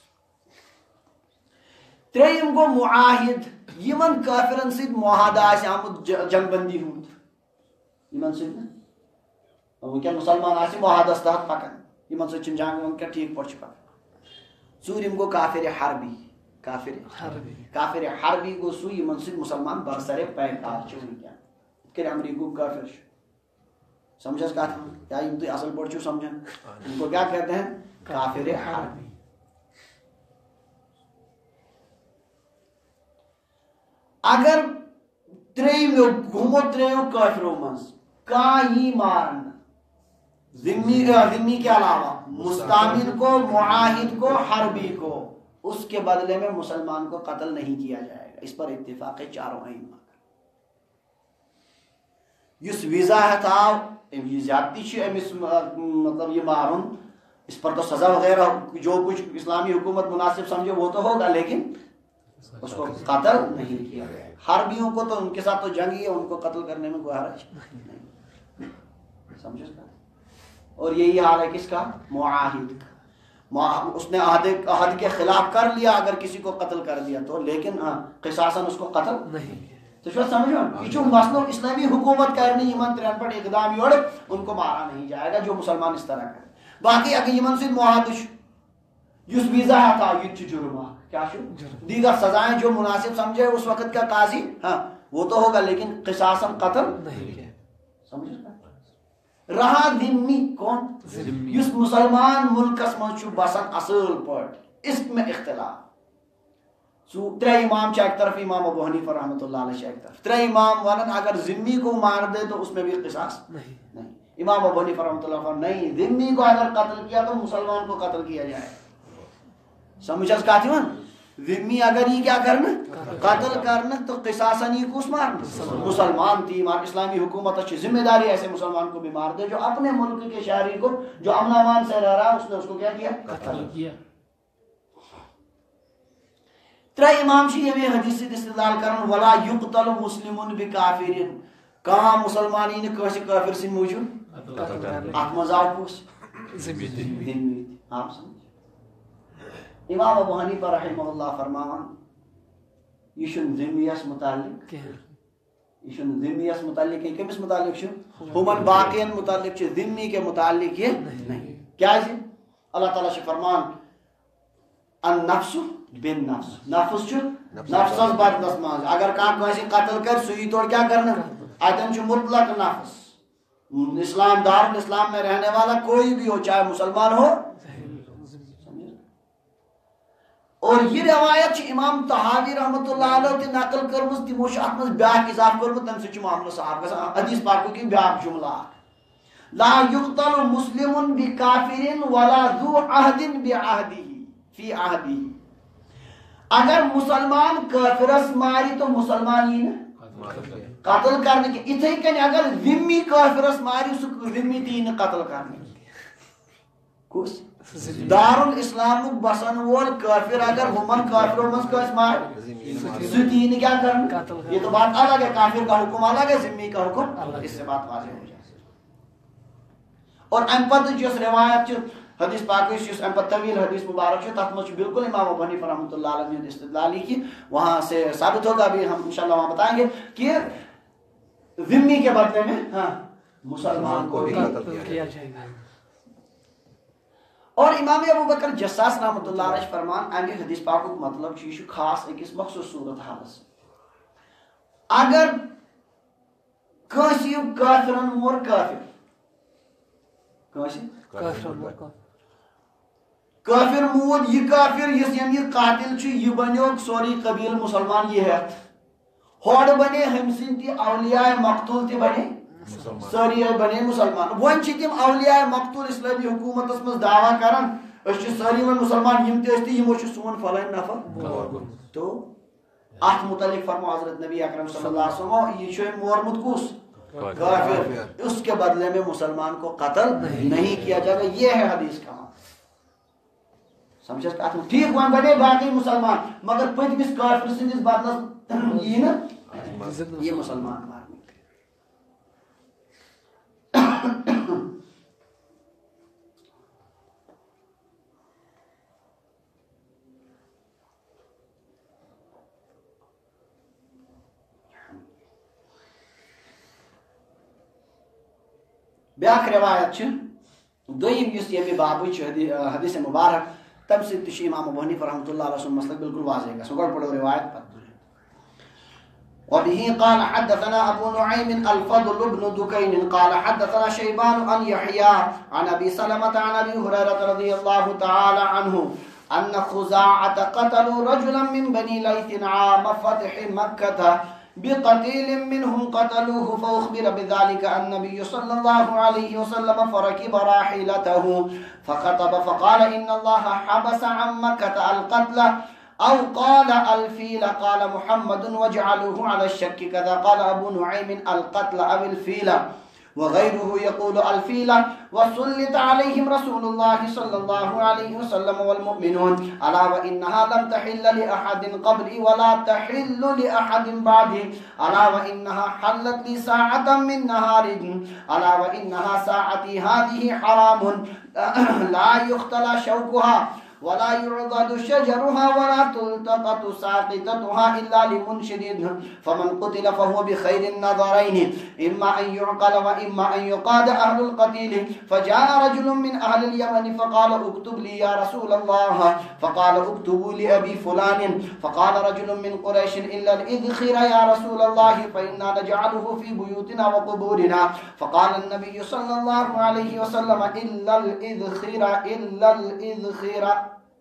تریم گو معاہد یمن کافرن سۭتۍ معاہدہ آسہِ آمُت جنگ بندی ہُنٛد یمن سۭتۍ ونکٮ۪ن مسلمان آسہِ معاہدس تحت پکان یمن سۭتۍ چھُنہٕ جنگ ونکٮ۪ن ٹھیک پٲٹھۍ چھُ پکان ژوٗرِم گوٚو کافر حربی کافر حربی گوٚو سُہ یمن سۭتۍ مسلمان برسرے پیکار چھِ ونکٮ۪ن یِتھ کٔنۍ امریکہُک کافر چھُ سمجھس کتھ کیا یم تُہۍ اصل پٲٹھۍ چھِو سمجھان ان کو کیا کہتے ہیں کافر حربی اگر تریمیو گھومو تریو کافروں منز کان ہی مارن ذمی کے علاوہ مستعمل کو معاہد کو حربی کو اس کے بدلے میں مسلمان کو قتل نہیں کیا جائے گا اس پر اتفاق ہے چاروں ائمہ یس ویزا ہے تھا یہ زیادتی مطلب یہ مارن اس پر تو سزا وغیرہ جو کچھ اسلامی حکومت مناسب سمجھے وہ تو ہوگا لیکن اس کو قتل نہیں کیا گیا حربیوں کو تو ان کے ساتھ تو جنگ ہی ہے ان کو قتل کرنے میں کوئی حرج نہیں سمجھے اور یہی حال ہے کس کا معاہد اس نے عہد کے خلاف کر لیا اگر کسی کو قتل کر دیا تو لیکن قصاصاً اس کو قتل نہیں تو سمجھو یہ مسئلہ اسلامی حکومت کرنی یمن ترین پر اقدام یوڑ ان کو مارا نہیں جائے گا جو مسلمان اس طرح کرے باقی اگر یمن سے معاہد یس ویزا تھا یہ جرمہ کیا دیگر سزائیں جو مناسب سمجھے اس وقت کا قاضی ہاں وہ تو ہوگا لیکن قصاصاً قتل نہیں سمجھے رہا ذمی کون یس مسلمان ملکس منچ بسان اصل پٹ اس میں اختلاف ترے امام ایک طرف امام ابو حنیفہ رحمۃ اللہ علیہ ایک طرف ترے امام ونن اگر ذمی کو مار دے تو اس میں بھی قصاص نہیں امام ابو حنیفہ رحمۃ اللہ علیہ نہیں ذمی کو اگر قتل کیا تو مسلمان کو قتل کیا جائے سمجھس کہتی ہوں ذمی اگر یہ کیا کرنا قتل کرنا تو قصاصاً یہ کس مارنا مسلمان تھی مار اسلامی حکومت اچھی ذمہ داری ایسے مسلمان کو بھی مار دے جو اپنے ملک کے شہری کو جو امن امان سے رہ رہا ہے اس نے اس کو کیا کیا قتل کیا ترے امام شی یہ حدیث سے استدلال کرن ولا یقتل مسلم بکافر کہاں مسلمانی نے کیسے کافر سے موجود آپ مذاق کس ذمی آپ سمجھ امام ابو حنیفہ رحمہ اللہ فرمان یہ ذمیس متعلق یہ ذمیس متعلق ہے کمس متعلق ہمن باقین متعلق ذمی کے متعلق یہ نہیں کیا ہے اللہ تعالیٰ سے فرمان النفس بالنفس نفس نفس بدنس ماز اگر کان قتل کر سوئی توڑ کیا کرنا اتن مطلق نفس اسلام دار اسلام میں رہنے والا کوئی بھی ہو چاہے مسلمان ہو. اور یہ روایت امام طحاوی رحمۃ اللہ علیہ تے نقل کرمز تمو ات مز بیاکھ اضافہ کرمت تم سے معاملہ صاحب گژھان حدیث پاک کی بیاکھ جملہ لا يقتل مسلم بکافر ولا ذو عہد بعہدہ فی عہدہ. اگر مسلمان کافرس ماری تو مسلمان یہ قتل کرنے کی اتھے کن اگر ذمی کافرس ماری سو ذمی تین قتل کرنے کی کس دار الاسلام بسن وول کافر اگر ہمن کافروں میں کس مار زدین کیا کرنا. یہ تو بات الگ ہے, کافر کا حکم الگ ہے, ذمی کا حکم, اس سے بات واضح ہو جائے. اور ام پتہ جس روایت حدیث پاک ام پتہ طویل حدیث مبارک تک مجھ بالکل امام ابو حنیفہ رحمۃ اللہ علیہ نے استدلال کی, وہاں سے ثابت ہوگا, بھی ہم انشاءاللہ وہاں بتائیں گے کہ ذمی کے بدلے میں ہاں مسلمان کو بھی کیا جائے گا. اور امام ابو بکر جساس رحمۃ اللہ علیہ فرمان امی حدیث پاک کو مطلب چیز خاص ایک مخصوص صورت حالس اگر کسی کافرن مور کافر کافر مود یہ کافر اس یم یہ قاتل چھ یہ بنیو سوری قبیل مسلمان یہ ہے ہوڑ بنے ہم سنتی اولیاء مقتول تی بنے ساری بنے مسلمان. ون چھ تم اولیاء مقتول اسلامی حکومت اس مز دعویٰ کران اس ساری من مسلمان یم تے استی یمو چھ سون فلان نفر. تو ات متعلق فرمو حضرت نبی اکرم صلی اللہ علیہ وسلم یہ چھ مورمت کوس کافر, اس کے بدلے میں مسلمان کو قتل نہیں کیا جائے گا. یہ ہے حدیث کا سمجھے کہ ٹھیک وہاں بنے باقی مسلمان مگر پتمس کافر سندس بدلس یہ نا یہ مسلمان مارنے بیاکھ روایت چھ دویم یس یمی بابچ حدیث مبارک تب سے تشی امام ابو حنیفہ رحمۃ اللہ علیہ وسلم مسلک بالکل واضح ہے. سگڑ پڑھو روایت پر. وبه قال حدثنا ابو نعيم الفضل بن دكين قال حدثنا شيبان عن يحيى عن ابي سلمة عن ابي هريرة رضي الله تعالى عنه ان خزاعة قتلوا رجلا من بني ليث عام فتح مكة بقتيل منهم قتلوه فأخبر بذلك النبي صلى الله عليه وسلم فركب راحلته فخطب فقال إن الله حبس عن مكة القتل أو قال الفيل قال محمد واجعلوه على الشك كذا قال أبو نعيم القتل أو الفيل وغيره يقول الفيل وسلط عليهم رسول الله صلى الله عليه وسلم والمؤمنون ألا وإنها لم تحل لأحد قبلي ولا تحل لأحد بعدي ألا وإنها حلت لي ساعة من نهار ألا وإنها ساعتي هذه حرام لا يختلى شوكها ولا يعضد شجرها ولا تلتقط ساقطتها إلا لمنشد فمن قتل فهو بخير النظرين إما أن يعقل وإما أن يقاد أهل القتيل. فجاء رجل من أهل اليمن فقال اكتب لي يا رسول الله فقال اكتبوا لأبي فلان فقال رجل من قريش إلا الإذخر يا رسول الله فإنا نجعله في بيوتنا وقبورنا فقال النبي صلى الله عليه وسلم إلا الإذخر.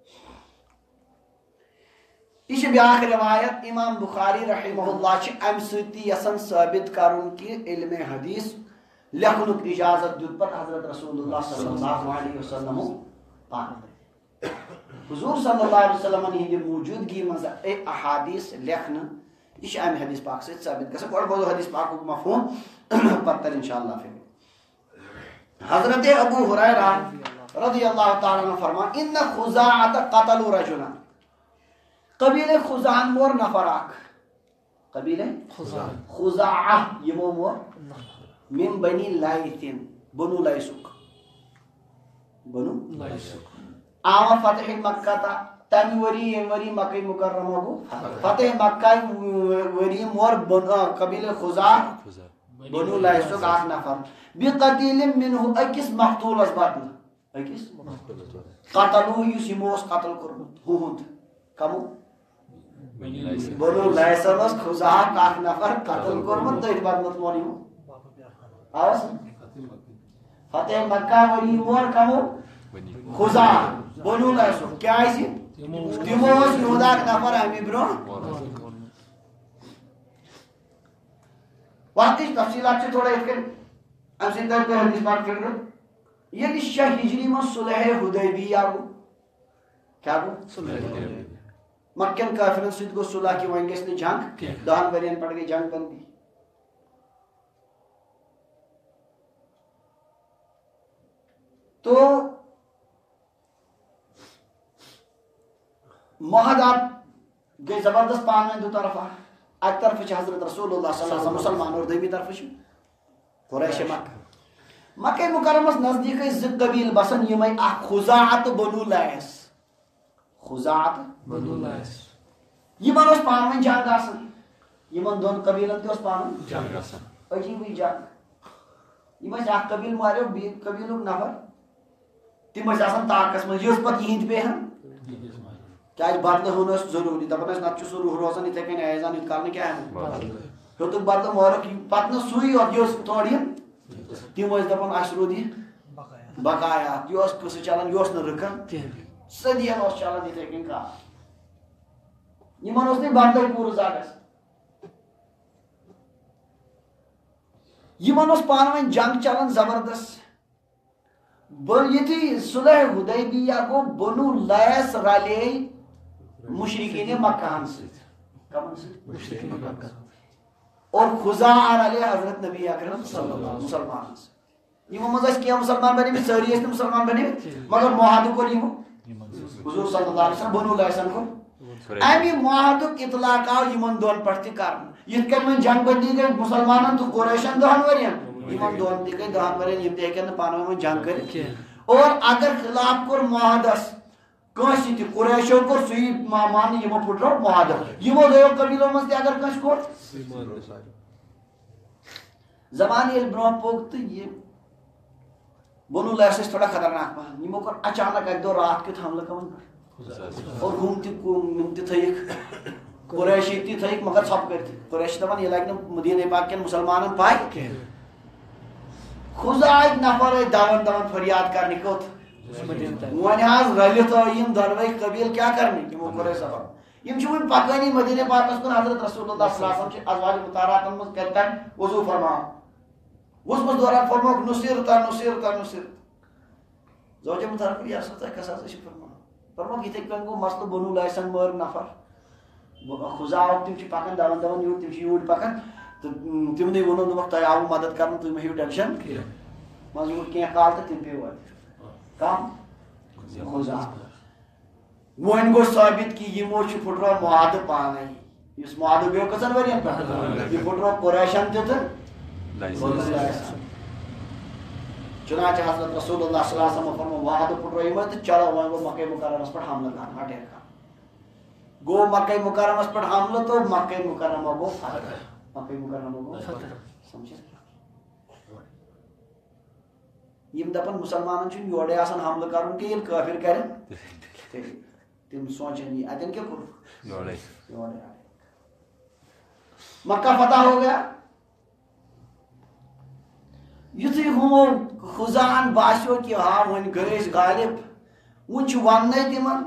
یہ بیاکھ روایت امام بخاری رحمہ اللہ ام ستی یسن ثابت کرن کہ علم حدیث لکھنک اجازت دیت پر حضرت رسول اللہ صلی اللہ علیہ وسلم پاک حضور صلی اللہ علیہ وسلم ہندی موجودگی مز احادیث لکھنا یہ ام حدیث پاک سے ثابت گژھان. اور بولو حدیث پاک کو مفہوم پتر انشاءاللہ پھر حضرت ابو ہریرہ رضی اللہ تعالی عنہ فرمان ان خزاعۃ قتلوا رجلا قبیل خزاعہ مور نفر اخ قبیل خزاعہ یمو مور من بنی لائثن بنو لائسک بنو آم فتح مکہ تا تم وری مکہ مکرمہ کو فتح مکہ وری مور قبیل خزاعہ بنو لائسک اخ نفر بقتیل منہ اکس مقتول اس بدل اکس قتلوه یس یموس قتل کرمت ہند کمو بنو لائسنس خزاعہ اخ نفر قتل کرمت تیت بدمت مونیمو آواز فتح مکہ وری مور کمو خزا بنو لیسو کیا ہے تمو یہودا نفر امی برو وقت تفصیلات سے تھوڑا ام سن حدیث پاک فکر یہ شاہ ہجری میں صلح حدیبیہ گو کیا گو مکن کافرن سید گو صلح کی وہیں گے جنگ 10 ورین پڑ گئی جنگ بندی تو معاہدات گئی زبردست پان میں دو طرفہ ایک طرف حضرت رسول اللہ صلی اللہ علیہ وسلم مسلمان اور دویمی طرف قریش مکہ مکہ مکرمس نزدیک ز قبیل بسن یمے اخ خزاعت بنو لیس خزاعت بنو لیس یمن اس پان میں جنگ آسن یمن دون قبیلن تے اس پان جنگ آسن عجیب جنگ یمن اخ قبیل ماریو بی قبیلک نفر تم آسان طاقتس من یہ پتہ یہند پہ ہم کیا بدلہ ہونا ضروری دپان نت سہ روح روزان اتھے کن ایزان یہ کرنے کیا ہیوتک بدلہ مورک پتہ سوئی یوت یہ تور تم دپان اس رود یہ بقایا یہ قصہ چلان یہ رکن صدین چلان اتھے کن کار یمن بدلے پور زگس یمن پان ون جنگ چلان زبردست یہ صلح حدیبیہ گو بنو لیس رلے مشرکین مکہ اور خزاعہ رلے حضرت نبی اکرم صلی اللہ علیہ وسلم یہ مز کیا مسلمان بنے ساری مسلمان بنے مگر معاہدہ کور حضور صلی اللہ علیہ وسلم بنو لیسن کو امی معاہدہ اطلاق آو یمن دون پٹھ کرن یہ کن جنگ بندی گئی مسلمانن تو قریشن 10 ورین یمن دون تہ گئی 10 ورین یم تہ ہیکن پانو میں جنگ کر اور اگر خلاف کور معاہدس کنس تہ قریشو کور سوی مان یمو پھٹرو معاہدہ یمو دیو قبیلو مز تہ اگر کنس کور زمان یل برو پوک تہ یہ بنو لیس تھوڑا خطرناک پہن یمو کور اچانک ایک دو رات کیت حملہ کمن اور گھومتی تھیک قریشی تی تھیک مگر ژھپ کرتی قریش دپان یہ لگہ مدینہ پاک کن مسلمانن پاے خزاعہ نفر دون دون فریاد کرنے کت ون حض رلت یم دونوے قبیل کیا کرنے یمو کور سبب یم چھ ون پکانی مدینہ پاکس کن حضرت رسول اللہ صلی اللہ علیہ وسلم ازواج مطہراتن مز کرتن وضو فرمان وضو دوران فرموک نصیرتا نصیرتا نصیرتا زوجہ مطہرہ یا ستا کسا سے فرمان فرموک یہ کن گو مسئلہ بنو لیسن مر نفر خزاعہ تم چھ پکان دون دون یور تم چھ یور پکان تمنے ونو دپک تہ آو مدد کرن تم ہیو ٹینشن مزور کی کال تو تم پہ وات کم خزاعہ ون گو ثابت کہ یمو چھ پھٹرو معاہدہ پانے اس معاہدہ گیو کسن ورین پہ یہ پھٹرو قریشن تہ چنانچہ حضرت رسول اللہ صلی اللہ علیہ وسلم فرمو معاہدہ پھٹرو یمو تہ چلو ون گو مکہ مکرمہ پر حملہ کرنا اٹیک کرنا گو مکہ مکرمہ پر حملہ تو مکہ مکرمہ گو فتح مکہ مکرمہ گو فتح سمجھے یم دپن مسلمانن چھ یوڑے آسان حملہ کرن کہ یل کافر کرن تم سوچن یہ اتن کیا کر یوڑے مکہ فتح ہو گیا یتھی ہمو خزان باسیو کہ ہاں ون گئے غالب ون چھ وننے تمن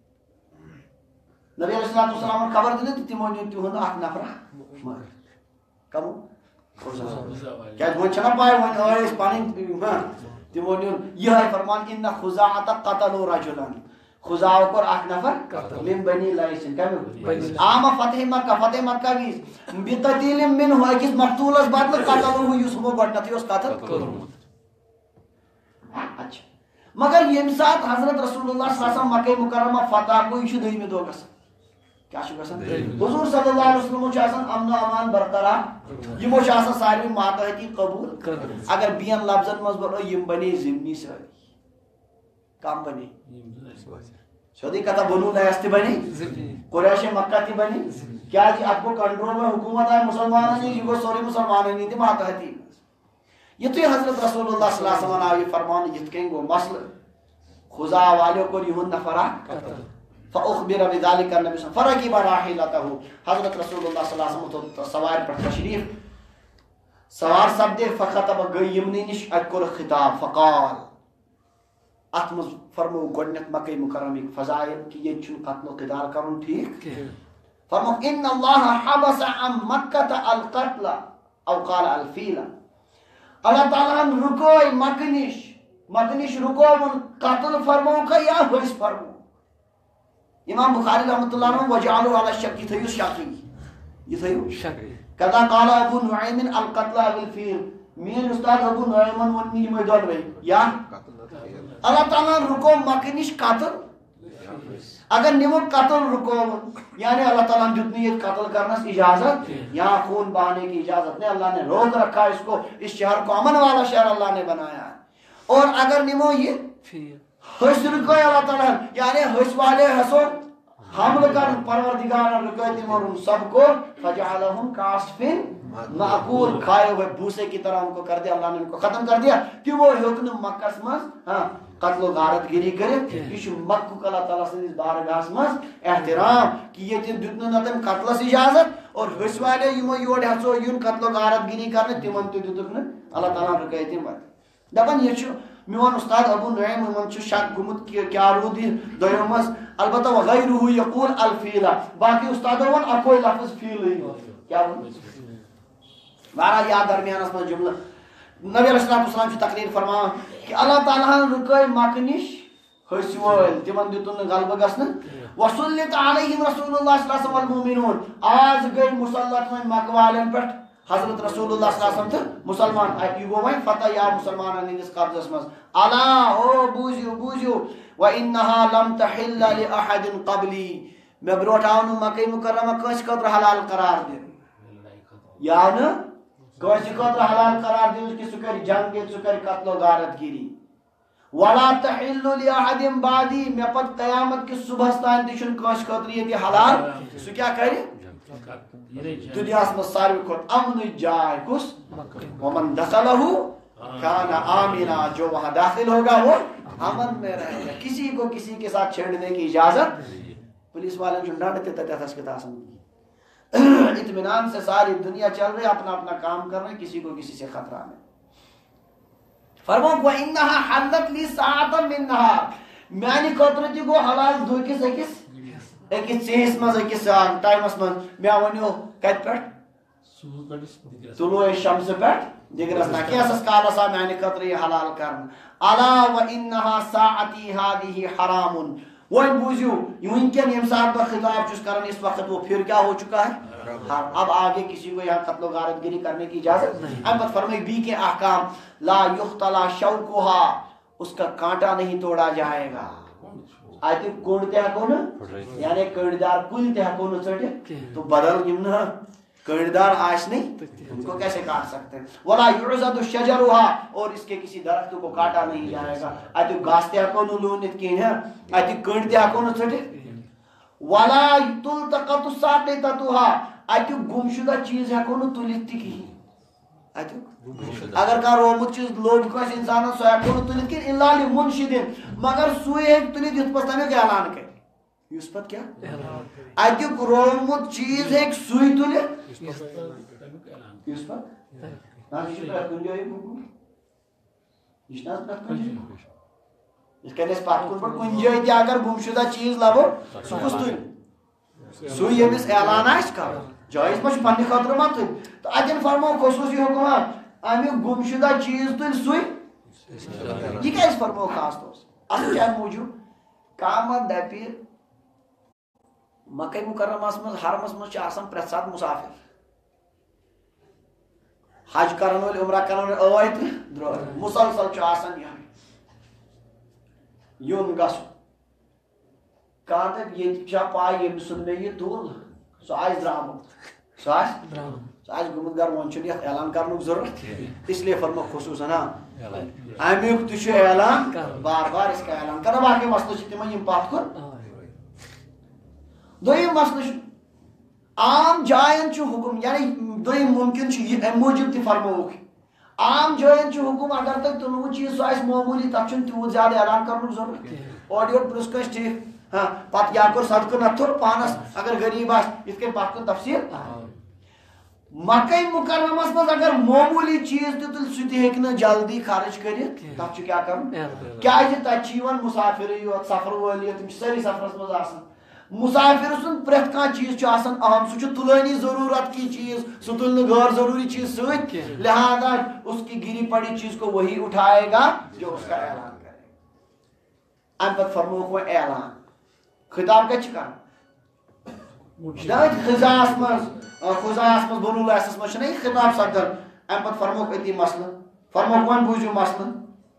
نبی علیہ السلام خبر دن تمو تہند اخ نفر کم کیا ون چھنا پائے ون آئے پن تمو یہ فرمان ان خزاعت قتلوا رجلا خزاعہ کور اخ نفر من بنی لیسن عام فتح مکہ ویز بقتیل منه اکس مقتولس بدل قتلوه یس ہمو گڈنتھ اس قتل اچھا مگر یم سات حضرت رسول اللہ صلی اللہ علیہ وسلم مکہ مکرمہ فتح کو یہ دویمہ دو گژھان کیا گژھان حضور صلی اللہ علیہ وسلم چھ امن و امان برقرار یمو چھ ساروی ماتحتی قبول اگر بین لفظن مز بڑو یم بنے ضمنی ساری کم بنے سودی کتا بنو لیس تہ بنے قریش مکہ تہ بنے کیا جی اب کو کنٹرول میں حکومت آئے مسلمانوں یہ گو سوری مسلمانوں نے ماتحتی یہ تو حضرت رسول اللہ صلی اللہ علیہ وسلم آئی فرمان یت کہیں گو مسئلہ خزاعہ والوں کو یہن نفرہ فاخبر بذلك النبي صلی اللہ علیہ وسلم فرقب راحلته حضرت رسول اللہ صلی اللہ علیہ وسلم تو سوار پر تشریف سوار سپدے فخطب گئی یمنی نش ات کور خطاب فقال ات مز فرمو گۄڈنیتھ مکہ مکرمک فضائل کہ یہ چھن قتل و قتال کرن ٹھیک فرمو ان اللہ حبس عن مکہ القتل او قال الفیل اللہ تعالیٰ رکوئی مکہ نش رکوون قتل فرمو کا یا حس فرمو امام بخاری رحمۃ اللہ عنہ وجعلوا على الشک یہ تھیو شکی یہ تھیو شکی کذا قال ابو نعیم القتل بالفیل مین استاد ابو نعیم ون نی میدان رہی یا اللہ تعالیٰ رکو مکہ نش قتل اگر نمو قتل رکو یعنی اللہ تعالیٰ نے جتنی یہ قتل کرنا اجازت یہاں خون بہانے کی اجازت نہیں اللہ نے روک رکھا اس کو اس شہر کو امن والا شہر اللہ نے بنایا ہے اور اگر نمو یہ حس رکو اللہ تعالیٰ یعنی حس والے حسو حمل کر پروردگار رکو تمہر سب کو فجعلہم کاسفن معقول کھائے ہوئے بھوسے کی طرح ان کو کر دیا اللہ نے ان کو ختم کر دیا کہ وہ حکم مکہ مز قتل و غارت گیری کرے یہ مکہ کو اللہ تعالیٰ سے بارگاہ مز احترام کہ یہ دیتن نتم قتل سے اجازت اور حس والے یمو یور ہسو یون قتل و غارت گیری کرنے تمن تو دیتک اللہ تعالیٰ رکے تم دپان یہ میون استاد ابو نعیم من شک گمت کیا رود دویمس البتہ وغیرہ یقول الفیل باقی استادوں ون اکوئی لفظ فیل کیا بہرحال یا درمیان میں جملہ نبی علیہ السلام کی تقریر فرما کہ اللہ تعالیٰ رکے مکہ نش حس وول تمن دیتن غلبہ گژھنہ وسلط علیہم رسول اللہ صلی اللہ علیہ وسلم والمؤمنون آز گئی مسلط وۄنۍ مکہ والین پٮ۪ٹھ حضرت رسول اللہ صلی اللہ علیہ وسلم تہ مسلمان یہ گو وۄنۍ فتح یا مسلمانن ہندس قبضس مز الا او بوزیو بوزیو وانها لم تحل لاحد قبلی میں برونٹھ آو نہ مکہ مکرمہ کٲنٛسہِ خٲطرٕ حلال قرار دِنہٕ یا نہ کٲنٛسہِ خٲطرٕ حلال قرار دِنہٕ کہ سُہ کرِ جنگ سُہ کرِ قتل و غارت گیری ولا تحل لاحد بعدی میں پت قیامت کس صبح تان تہ چھُنہٕ کٲنٛسہِ خٲطرٕ ییٚتہِ حلال سُہ کیاہ کرِ دنیا میں ساروی کھۄتہٕ امن جائے کس ومن دخلہ کان آمنا جو وہاں داخل ہوگا وہ امن میں رہے گا کسی کو کسی کے ساتھ چھیڑنے کی اجازت پولیس والے جو ڈنڈ تے تتس کے تاسن اطمینان سے ساری دنیا چل رہی اپنا اپنا کام کر رہے کسی کو کسی سے خطرہ نہیں فرمو کو انہا حلت لی ساعتا من نہار میانی خطرہ تھی گو حلال دو کس اکس اکس چیز مز اکس ٹائمس مز میں ونیو کت پٹ طلوع شمس پٹ دیگرس نا کیسس کالس آ میانی خطرہ یہ حلال کرن الا و انہا ساعتی هذه حرام وہ بوزیو یوں کن یم ساتھ پر خطاب چس کرن اس وقت وہ پھر کیا ہو چکا ہے اب آگے کسی کو یہاں قتل و غارت گیری کرنے کی اجازت نہیں اب فرمائی بی کے احکام لا یختلا شوکها اس کا کانٹا نہیں توڑا جائے گا آتی کوڑ تہ ہکو یعنی کڑدار کل تہ ہکو ٹھٹے تو بدل یم نا کڑدار آش نہیں ان کو کیسے کاٹ سکتے ہیں ولا یعضد شجرها اور اس کے کسی درخت کو کاٹا نہیں جائے گا آتی گاس تہ ہکو لونت کین ہے آتی کڑ تہ ہکو ٹھٹے ولا تلتقط ساقطتها آتی گمشدہ چیز ہکو تلت تہ کہیں اگر کا رومت چیز لوگ کو انسان سو ہکو تلت کین الا لمنشد مگر سوئی ایک تلت یت پس تمیک اعلان کر اس پت کیا آتی رومت چیز ایک سوئی تلت اس پت نا یہ پر کنجو ہے اس ناس پر کنجو اس کے لیے پات پر کنجو ہے اگر گمشدہ چیز لبو سکس تل سوئی یمس اعلان آس کر جائز مش پنہ خاطر مت تو اتن فرمو خصوصی حکم امی گمشدہ چیز تل سوئی یہ کیس فرمو خاص طور اصل کیا موجود کامت دپی مکہ مکرمہ مز حرمس مز آسان پرت سات مسافر حج کرن ول عمرہ کرن ول آے تو درائے مسلسل آسان یون گژھُن کانٛہہ دپہِ ییٚتہِ چھا پاے ییٚمہِ سُنٛد مےٚ یہِ تُل سُہ آسہِ درٛامُت سُہ آسہِ گوٚمُت گرٕ وۄنۍ چھُنہٕ یتھ اعلان کرنُک ضروٗرت اس لیے فرمو خصوٗصن امیُک تہِ چھُ اعلان بار بار اس کا اعلان کران باقی مسلہٕ چھِ تِمن یِم پتھ کُن دوٚیِم مسلہٕ چھُ عام جاین چھُ حُکم یعنی دوٚیِم ممکن چھُ یہِ امہِ موٗجوٗب تہِ فرمووُکھ عام جاین چھُ حُکم اگر تۄہہِ تُلوُ چیٖز سُہ آسہِ معموٗلی تتھ چھُنہٕ تیوٗت زیادٕ اعلان کرنُک ضروٗرت اورٕ یورٕ پرٛژھ کٲنٛسہِ ٹھیٖک پتہٕ یا کوٚر صدقہٕ نتہٕ تھوٚو پانس اگر غریٖب آسہِ یِتھ کٔنۍ پتھ کُن تفصیٖل مکہ مکرمہ مز اگر معمولی چیز تل سہ جلدی خرچ کرت تب کیا کرن کیا مسافر یوت سفر ول تم ساری سفرس مز مسافر سن پریت کان چیز اہم سہ تلانی ضرورت کی چیز سہ تل غیر ضروری چیز ست لہذا اس کی گری پڑی چیز کو وہی اٹھائے گا جو اس کا اعلان کرے گا. ام پتہ فرموک وہ اعلان خطاب کت کر خزاس مز بنو الاسس مز خطاب سپدان ام پتہ فرموک اتی مسئلہ فرموک ون بوزو مسئلہ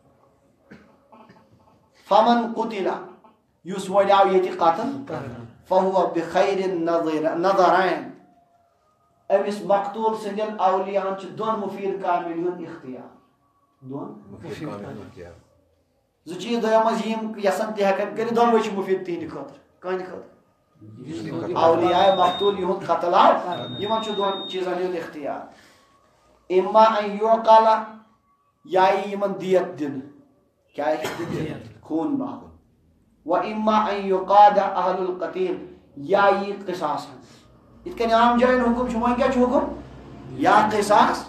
فمن قتل یس ولیاو یتی قتل فهو بخیر النظرین امس مقتول سندین اولیاء دون مفید کامل ہند اختیار دون مفید کامل زٕ چیز دۄیو منٛز یِم یژھان تہِ ہٮ۪کن کٔرِتھ دۄنوے چھِ مُفیٖد تِہنٛدِ خٲطرٕ کٕہٕنٛدِ خٲطرٕ اولیاء مقتول یِہُنٛد قتل آو یِمن چھُ دۄن چیٖزن ہُنٛد اختیار اما ان یوقل یا یی یِمن دیت دِنہٕ کیٛاہ خوٗن بہاو و اما ان یقاد اہل القتیل یا یی قصاص یِتھ کٔنۍ عام جاین حُکم چھُ وۄنۍ کیٛاہ چھُ حُکم یا قصاص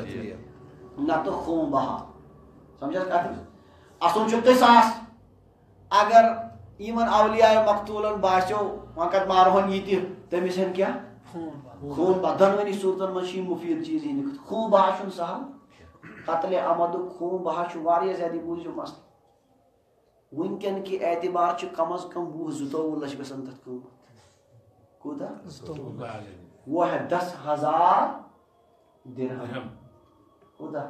نتہٕ خوٗن بہاو سمجھ حظ کتھ اصل چھُ قصاص اگر یمن اولیاء مقتولن باسیو وۄنۍ کتہِ مارہون یہِ تہِ تٔمِس ہن کیٛاہ خوٗن بہا دۄنوٕنی صوٗرتن منٛز چھِ یہِ مُفیٖد چیٖز یِہنٛدِ خٲطرٕ خوٗن بہا چھُنہٕ سہل قتلِ عمدُک خوٗن بہا چھُ واریاہ زیادٕ بوٗزِو مسلہٕ وٕنکٮ۪ن کہِ اعتبار چھُ کم از کم 20-22 لچھ گژھان تتھ قۭمتھ کوٗتاہ وہ ہے 10,000 درہم کوٗتاہ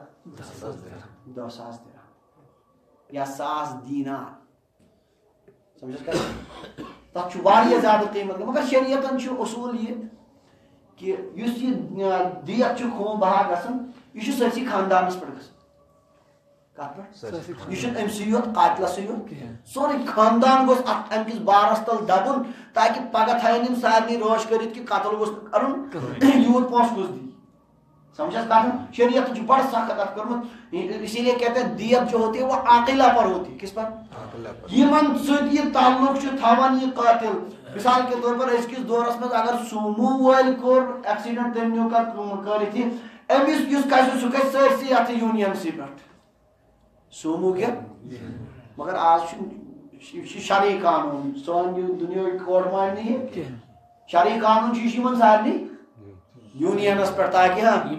10,000 درہم یا 1,000 دینار سمجھس کر تتھ چھُ واریاہ زیادٕ قیمت مگر شریعتن چھُ اصوٗل یہِ کہِ یُس یہِ دیت چھُ خوٗن بہا گژھان یہِ چھُ سٲرسٕے خاندانس پٮ۪ٹھ گژھان کتھ پٮ۪ٹھ یہِ چھُنہٕ أمسٕے یوت قاتلسٕے یوت سورُے خاندان گوٚژھ اتھ امہِ کِس بارس تل دبُن تاکہِ پگہہ تھاون یِم سارنٕے رٲچھ کٔرِتھ کہِ قتل گوٚژھ نہٕ کرُن یوٗت پونٛسہٕ کُس دی سمجھس کتھ شریعت چھُ بڑٕ سخت اتھ کوٚرمُت اسی لیے کہتے ہیں دیت جو ہوتی ہے وہ عاقلہ پر ہوتی ہے کس پر یمن سۭتۍ یہِ تعلق چھُ تھاوان یہِ قاتل مثال کے طور پر أزکِس دورس منٛز اگر سومو وٲلۍ کوٚر ایکسیڈنٹ تٔمۍ نیوٗ کٔرِتھ یہِ أمِس یُس کھسہِ سُہ کھسہِ سٲرسٕے اتھ یوٗنینسٕے پٮ۪ٹھ سومو کیٛاہ مگر آز چھُ شرعی قانوٗن سون یہِ دُنیہُک کوڑ مانہِ نہٕ یہِ شرعی قانوٗن چھُ یہِ چھُ یِمن سارنٕے یوٗنینس پٮ۪ٹھ تاکہِ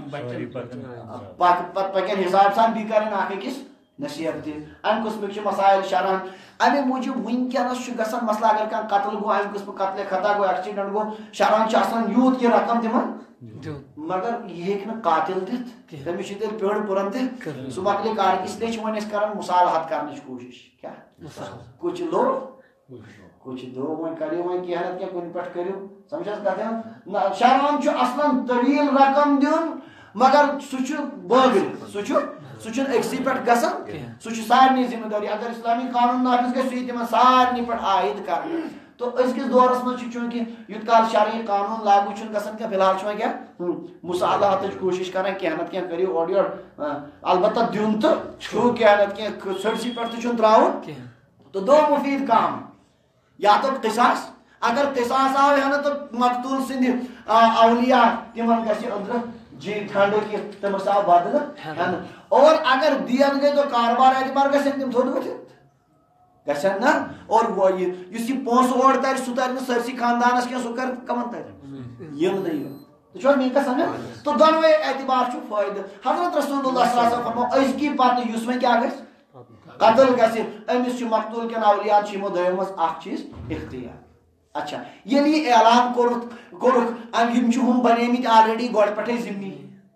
پتہٕ پکن حساب سان بیٚیہِ کرن اکھ أکِس نصیحت تہِ امہِ قٕسمٕکۍ چھِ مسائل شرحن امہِ موٗجوٗب ؤنکیٚنس چھُ گژھان مسلہٕ اگر کانٛہہ قتل گوٚو امہِ قٕسمُک قتلِ خطا گوٚو ایکسیڈنٹ گوٚو شرحن چھُ آسان یوٗت کینٛہہ رقم تِمن مگر یہِ ہیٚکہِ نہٕ قاتل دِتھ تٔمِس چھِ تیٚلہِ پیٚڑ پُرن دِتھ سُہ مۄکلہِ کار اس لیے چھِ وۄنۍ أسۍ کران مُصالحت کرنٕچ کوٗشش کیٛاہ کُچھ لو کچھ دو وۄنۍ کٔرِو وۄنۍ کینٛہہ نتہٕ کینٛہہ کُنہِ پٮ۪ٹھ کٔرِو سمجھس کتھ شرحن چھُ اصلن طویل رقم دیُن مگر سُہ چھُ بٲگرِتھ سُہ چھُنہٕ أکسٕے پٮ۪ٹھ گژھان سُہ چھُ سارنٕے ذمہٕ دٲری اگر اسلامی قانوٗن نافذ گژھِ سُہ یی تِمن سارنٕے پٮ۪ٹھ عٲید کرنہٕ تو أزکِس دورس منٛز چھُ چوٗنٛکہِ یوٗت کال شرعی قانوٗن لاگوٗ چھُنہٕ گژھان کینٛہہ فی الحال چھُ وۄنۍ کیٛاہ مُصالحتٕچ کوٗشش کران کینٛہہ نتہٕ کینٛہہ کٔرِو اورٕ یورٕ البتہ دیُن تہٕ چھُ کینٛہہ نتہٕ کینٛہہ ژھٔٹسٕے پٮ۪ٹھ تہِ چھُنہٕ ترٛاوُن تہٕ دو مُفیٖد کام یا تو قصاص اگر قصاص آو ہٮ۪نہٕ تہٕ مقتوٗل سٕنٛدِ اولیاء تِمن گژھِ أنٛدرٕ جی ٹھنڈٕ کہِ تٔمِس آو بدلہٕ ہٮ۪نہٕ اور اگر دیت گٔے تو کاربار اعتبار گژھن تِم تھوٚد ؤتھِتھ گژھن نا اور یُس یہِ پونٛسہٕ اورٕ ترِ سُہ ترِ نہٕ سٲرسٕے خاندانس کینٛہہ سُہ کرِ کمن ترِ یِمنٕے یوت تُہۍ چھِو حظ میٲنۍ کتھ سمجھان تہٕ دۄنوے اعتبار چھُ فٲیدٕ حضرت رسول اللہ صلی اللہ علیہ وسلم فرمو أزکی پتہٕ یُس وۄنۍ کیٛاہ گژھِ قتل گژھِ أمِس چھُ مقتوٗل کٮ۪ن اولیاء چھِ یِمو دۄیو منٛز اکھ چیٖز اختیار اچھا ییٚلہِ یہِ اعلان کوٚرُکھ یِم چھِ ہُم بنیمٕتۍ آلریڈی گۄڈٕ پٮ۪ٹھٕے ذِممی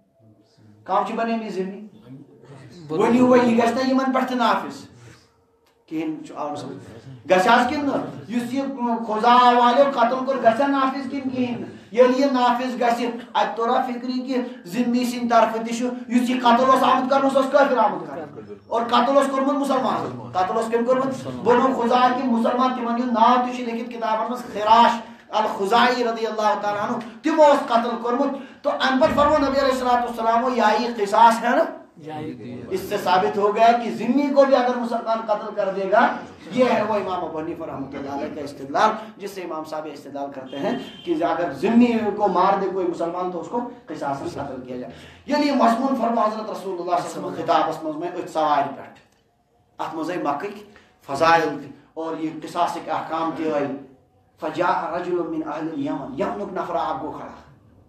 کم چھِ بنیمٕتۍ ذِممی ؤنِو وۄنۍ یہِ گژھِ نا یِمن پٮ۪ٹھ تہِ نافذ کِہیٖنۍ چھُ آو سمجھ گژھِ حظ کِنہٕ نہٕ یُس یہِ خُزا والیو قتل کوٚر گژھِ نافذ کِنہٕ کِہیٖنۍ نہٕ ییٚلہِ یہِ نافذ گژھِ اَتہِ توٚرا فِکرِ کہِ ذِممی سٕنٛدِ طرفہٕ تہِ چھُ یُس یہِ قتل اوس آمُت کرنہٕ سُہ اوس کٲفِر آمُت کرنہٕ اور قتل اوس کوٚرمُت مُسلمان قتل اوس کٔمۍ کوٚرمُت بنو خُزا کہِ مُسلمان تِمن ہُنٛد ناو تہِ چھُ لیکھِتھ کِتابن منٛز خراش الخُزاعی رضی اللہ تعالیٰ عنہ تِمو اوس قتل کوٚرمُت تہٕ امہِ پتہٕ فرمو نبی علیہ الصلوۃ والسلامو یا یی قصاص ہٮ۪نہٕ اس سے ثابت ہو گیا کہ ذمہ کو بھی اگر مسلمان قتل کر دے گا، یہ ہے وہ امام ابو حنیفہ رحمۃ اللہ علیہ کا استدلال، جس سے امام صاحب استدلال کرتے ہیں کہ اگر ذمہ کو مار دے کوئی مسلمان تو اس کو قصاص قتل کیا جائے. یعنی مضمون فرما حضرت رسول اللہ صلی اللہ علیہ وسلم خطابس مز میں سوارِ پہ ات مز مکہ فضائل اور یہ قصاص کے احکام تہ آئی. فجاء رجل من اہل الیمن، یمنک نفر اکھ گو کھڑا،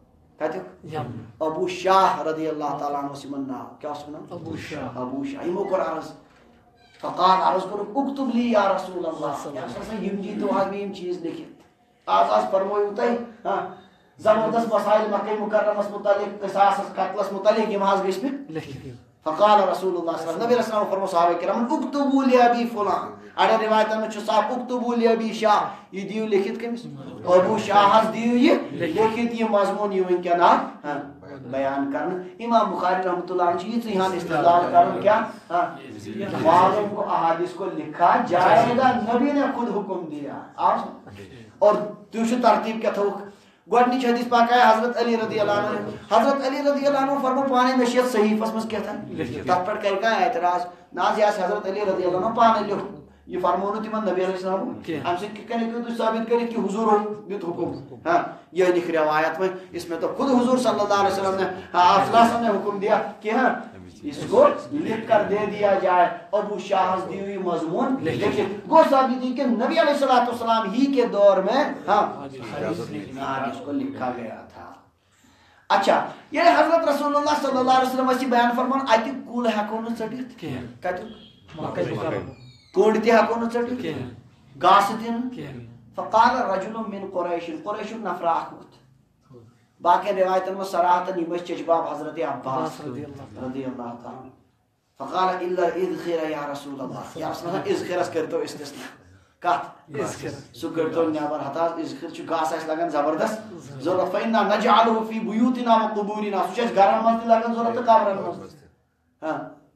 ابو شاہ رضی اللہ تعالیٰ عنہ سمن نام، کیا اس کا نام؟ ابو شاہ. یمو کر عرض، فقال عرض کرو اکتب لی یا رسول اللہ، یا رسول اللہ یم جی تو آج یم چیز لکھت آز فرمویو تہ زبردست مسائل مکہ مکرمس متعلق قصاص قتلس متعلق یم حظ گژھِ مےٚ. فقال رسول اللہ صلی اللہ علیہ وسلم، نبی علیہ السلام فرمو صحابہ کرام اکتبوا لابی فلان، اڑے روایتن میں صاحب اکتبوا لابی شاہ، یہ دیو لکھت کمس ابو شاہ دیو یہ لکھت، یہ مضمون یہ ونکن بیان کرن. امام بخاری رحمۃ اللہ علیہ یہ یہاں استدلال کرن کیا معلوم کو احادیث کو لکھا جائے گا، نبی نے خود حکم دیا. اور دوسری ترتیب کیا تھا؟ گۄڈنِچ حدیث پاک ہے حضرت علی رضی اللہ عنہ، حضرت علی رضی اللہ عنہ فرمو پانے میں شیخ صحیفس مز کیا تھا تر پر کر کا اعتراض ناز یا حضرت علی رضی اللہ عنہ پانے لکھ یہ فرمونو تمن نبی علیہ السلام ہم سے کہنے تو ثابت کرے کہ حضور دیت حکم. ہاں یہ لکھ روایت میں، اس میں تو خود حضور صلی اللہ علیہ وسلم نے افلاس نے حکم دیا کہ ہاں اس کو لکھ کر دے دیا جائے. ابو شاہ دیوی مضمون لیکن وہ ثابت ہے کہ نبی علیہ السلام ہی کے دور میں ہاں اس کو لکھا گیا تھا. اچھا یہ حضرت رسول اللہ صلی اللہ علیہ وسلم اسی بیان فرمان اتہ کول ہیکو نہ ژٹِتھ کتہ کوڑ تہ ہیکو نہ ژٹِتھ گاس تہ. فقال رجل من قریش نفر اکھ باقی روایتن میں صراحتن یہ چچباب حضرت عباس رضی اللہ تعالی. فقال الا اذخر یا رسول اللہ، یا رسول اللہ اذخرس کرتو استثناء کت سو کرتو نیبر ہتا اذخر چھ گاس اس لگن زبردست ضرورت. فإنا نجعله في بيوتنا وقبورنا، سو چھ گھرن مز لگن ضرورت تو قبرن مز. ہاں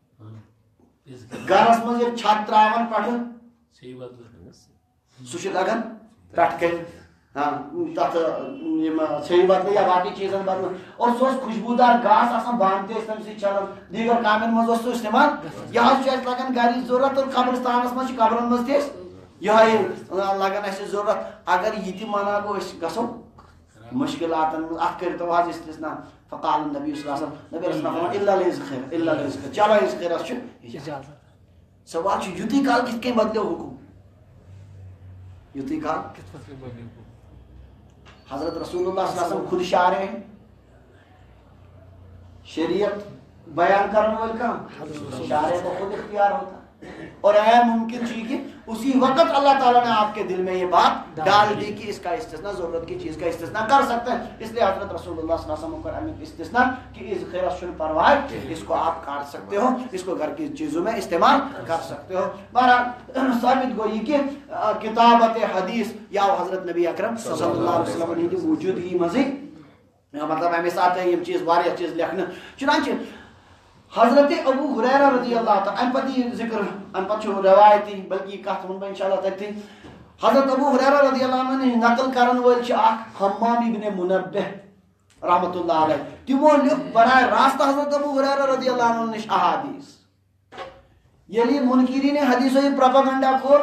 گھرس مز یہ چھت تراون پٹھ سو چھ لگن پٹھ کن ہاں تک صحیح بدل یا باقی چیزن بدل. اور سو خوشبودار گاس آسان باندھتے تم سی چلان دیگر کامن مز استعمال. یہ لگان گھر ضرورت اور قبرستانس مز قبرن مز یہ لگان اس ضرورت. اگر یہ تہ مانا گو گھو مشکلات ات کرتو حظ استثناء. فقال النبی صلی اللہ علیہ وسلم، نبی رسول اللہ الا لذخر الا لذخر، چلو اذخرس چھ سوال چھ یوتی کال کت کن بدلو حکم، یوتی کال حضرت رسول اللہ صلی اللہ علیہ وسلم خود شارع ہیں، شریعت بیان کرنے والے کا شارع کو خود اختیار ہوتا. اور اے ممکن چیز کہ اسی وقت اللہ تعالیٰ نے آپ کے دل میں یہ بات ڈال دی کہ اس کا استثناء ضرورت کی چیز کا استثناء کر سکتے ہیں. اس لیے حضرت رسول اللہ صلی اللہ علیہ وسلم کا استثناء کہ اس خیرت شن پرواہ اس کو آپ کاٹ سکتے ہو، اس کو گھر کی چیزوں میں استعمال کر سکتے ہو. بہرحال ثابت گوئی کہ کتابت حدیث یا حضرت نبی اکرم صلی اللہ علیہ وسلم کی موجودگی مزید مطلب ہمیں ساتھ ہے یہ چیز واریاہ چیز لکھنا. چنانچہ حضرت ابو ہریرہ رضی اللہ تعالیٰ ان پتہ یہ ذکر ان پتہ روایتی بلکہ کت ون انشاءاللہ تھی. حضرت ابو ہریرہ رضی اللہ عنہ نے نقل کرن ول اخ حمام ابن منبہ رحمۃ اللہ علیہ، تمو لکھ براہ راست حضرت ابو ہریرہ رضی اللہ عنہ نش احادیث. یلی منکرین حدیث و پروپیگنڈا کور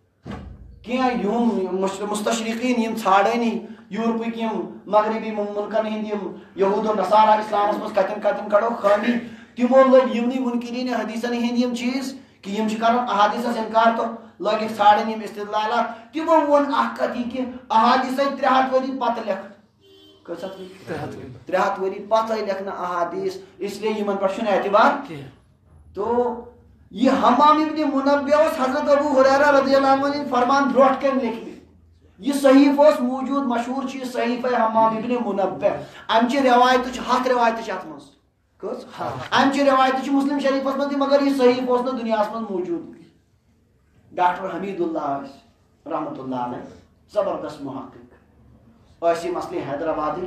کیا یم مستشرقین یم ژھاڑنی یورپک یم مغربی ملکن ہند یم یہود و نصارہ اسلامس مز کتن کتن کڑو خامی تمو لگ یمنی منکرین حدیثن ہند یم چیز کہ یم کرن احادیث انکار تو لگ ژھاڑن یم استدلالات. تمو ون اخ کتی کہ احادیث 300 ؤری پتہ لکھ 300 ؤری پتہ لکھنا احادیث، اس لیے یمن پر چھن اعتبار. تو یہ حمام ابن منبہ اس حضرت ابو ہریرہ رضی اللہ عنہ فرمان بروٹ کن لکھنی. یہ صحیف اس موجود مشہور چیز صحیفہ حمام ابن منبہ. امچہ روایت 7 روایت ات مز امچہ روایت مسلم شریفس مز مگر یہ صحیف اس دنیا من موجود. ڈاکٹر حمید اللہ رحمۃ اللہ علیہ زبردست محقق یم اصلی حیدرآباد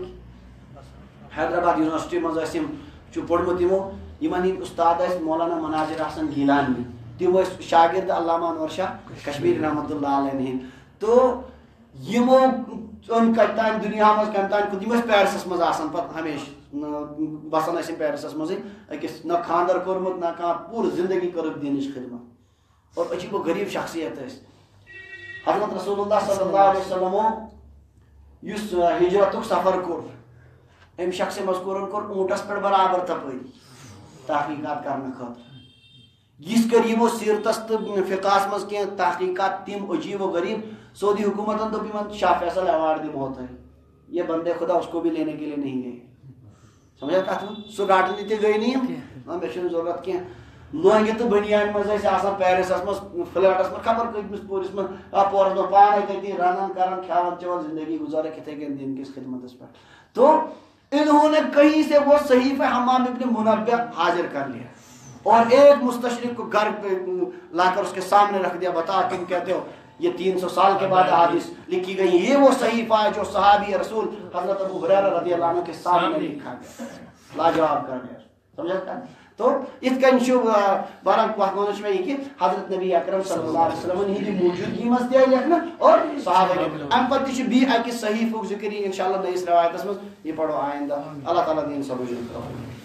یونیورسٹی مز پوڑمت یمن ہند استاد مولانا مناظر حسن گیلانی، تم شاگرد علامہ انور شاہ کشمیری رحمۃ اللہ علیہ. تو یمو کتان دنیا مز کم تان پیرسس مز پتہ ہمیشہ بسان ٲسۍ پیرسس منٛزٕے أکِس نہ خاندر کوٚرمُت نہ کانٛہہ پوٗرٕ زندگی کٔرٕکھ دیٖنٕچ خدمت اور عجیٖب و غریٖب شخصیت ٲسۍ حضرت رسول اللہ صلی اللہ علیہ وسلمو یُس ہجرتُک سفر کوٚر أمۍ شخص مذکوٗرن کوٚر اونٹس پٮ۪ٹھ برابر تپٲری تحقیقات کرنہٕ خٲطرٕ یِژھ کٔر یِمو سیرتس تہٕ فقہس منٛز کینٛہہ تحقیقات تِم عجیٖب و غریٖب سعودی حکوٗمتن دوٚپ یِمن شاہ فیصل ایوارڈ دِمہو تۄہہِ یہ بندے خدا اس کو بھی لینے کے لیے نہیں گئے سمجھا کتھ سُہ رٹنہِ تہِ گٔے نہٕ یِم مےٚ چھُنہٕ ضروٗرت کینٛہہ لونگہِ تہٕ بنیانہِ منٛز ٲسۍ آسان پیرسس منٛز فلیٹس منٛز خبر کٔژمِس پوٗرِس منٛز پورس منٛز پانے تٔتی رنان کران کھٮ۪وان چٮ۪وان زندگی گزاران یِتھے کٔنۍ دین کِس خدمتس پٮ۪ٹھ تو انہوں نے کہیں سے وہ صحیفہ حمام ابن منبہ حاضر کر لیا اور ایک مستشرق کو گھر پہ لا کر اس کے سامنے رکھ دیا بتا تم کہتے ہو یہ 300 سال کے بعد احادیث لکھی گئی یہ وہ صحیفہ ہے جو صحابی رسول حضرت ابو ہریرہ رضی اللہ عنہ کے سامنے لکھا گیا لاجواب کر گیا سمجھا تو ات کن بارہ وقت ون میں یہ کہ حضرت نبی اکرم صلی اللہ علیہ وسلم ہندی موجودگی مز تہ لکھنا اور صحابہ ام پتہ چھ بی اکس صحیفہ ذکر انشاءاللہ نئیس روایتس مز یہ پڑھو آئندہ اللہ تعالیٰ دین سمجھ کرو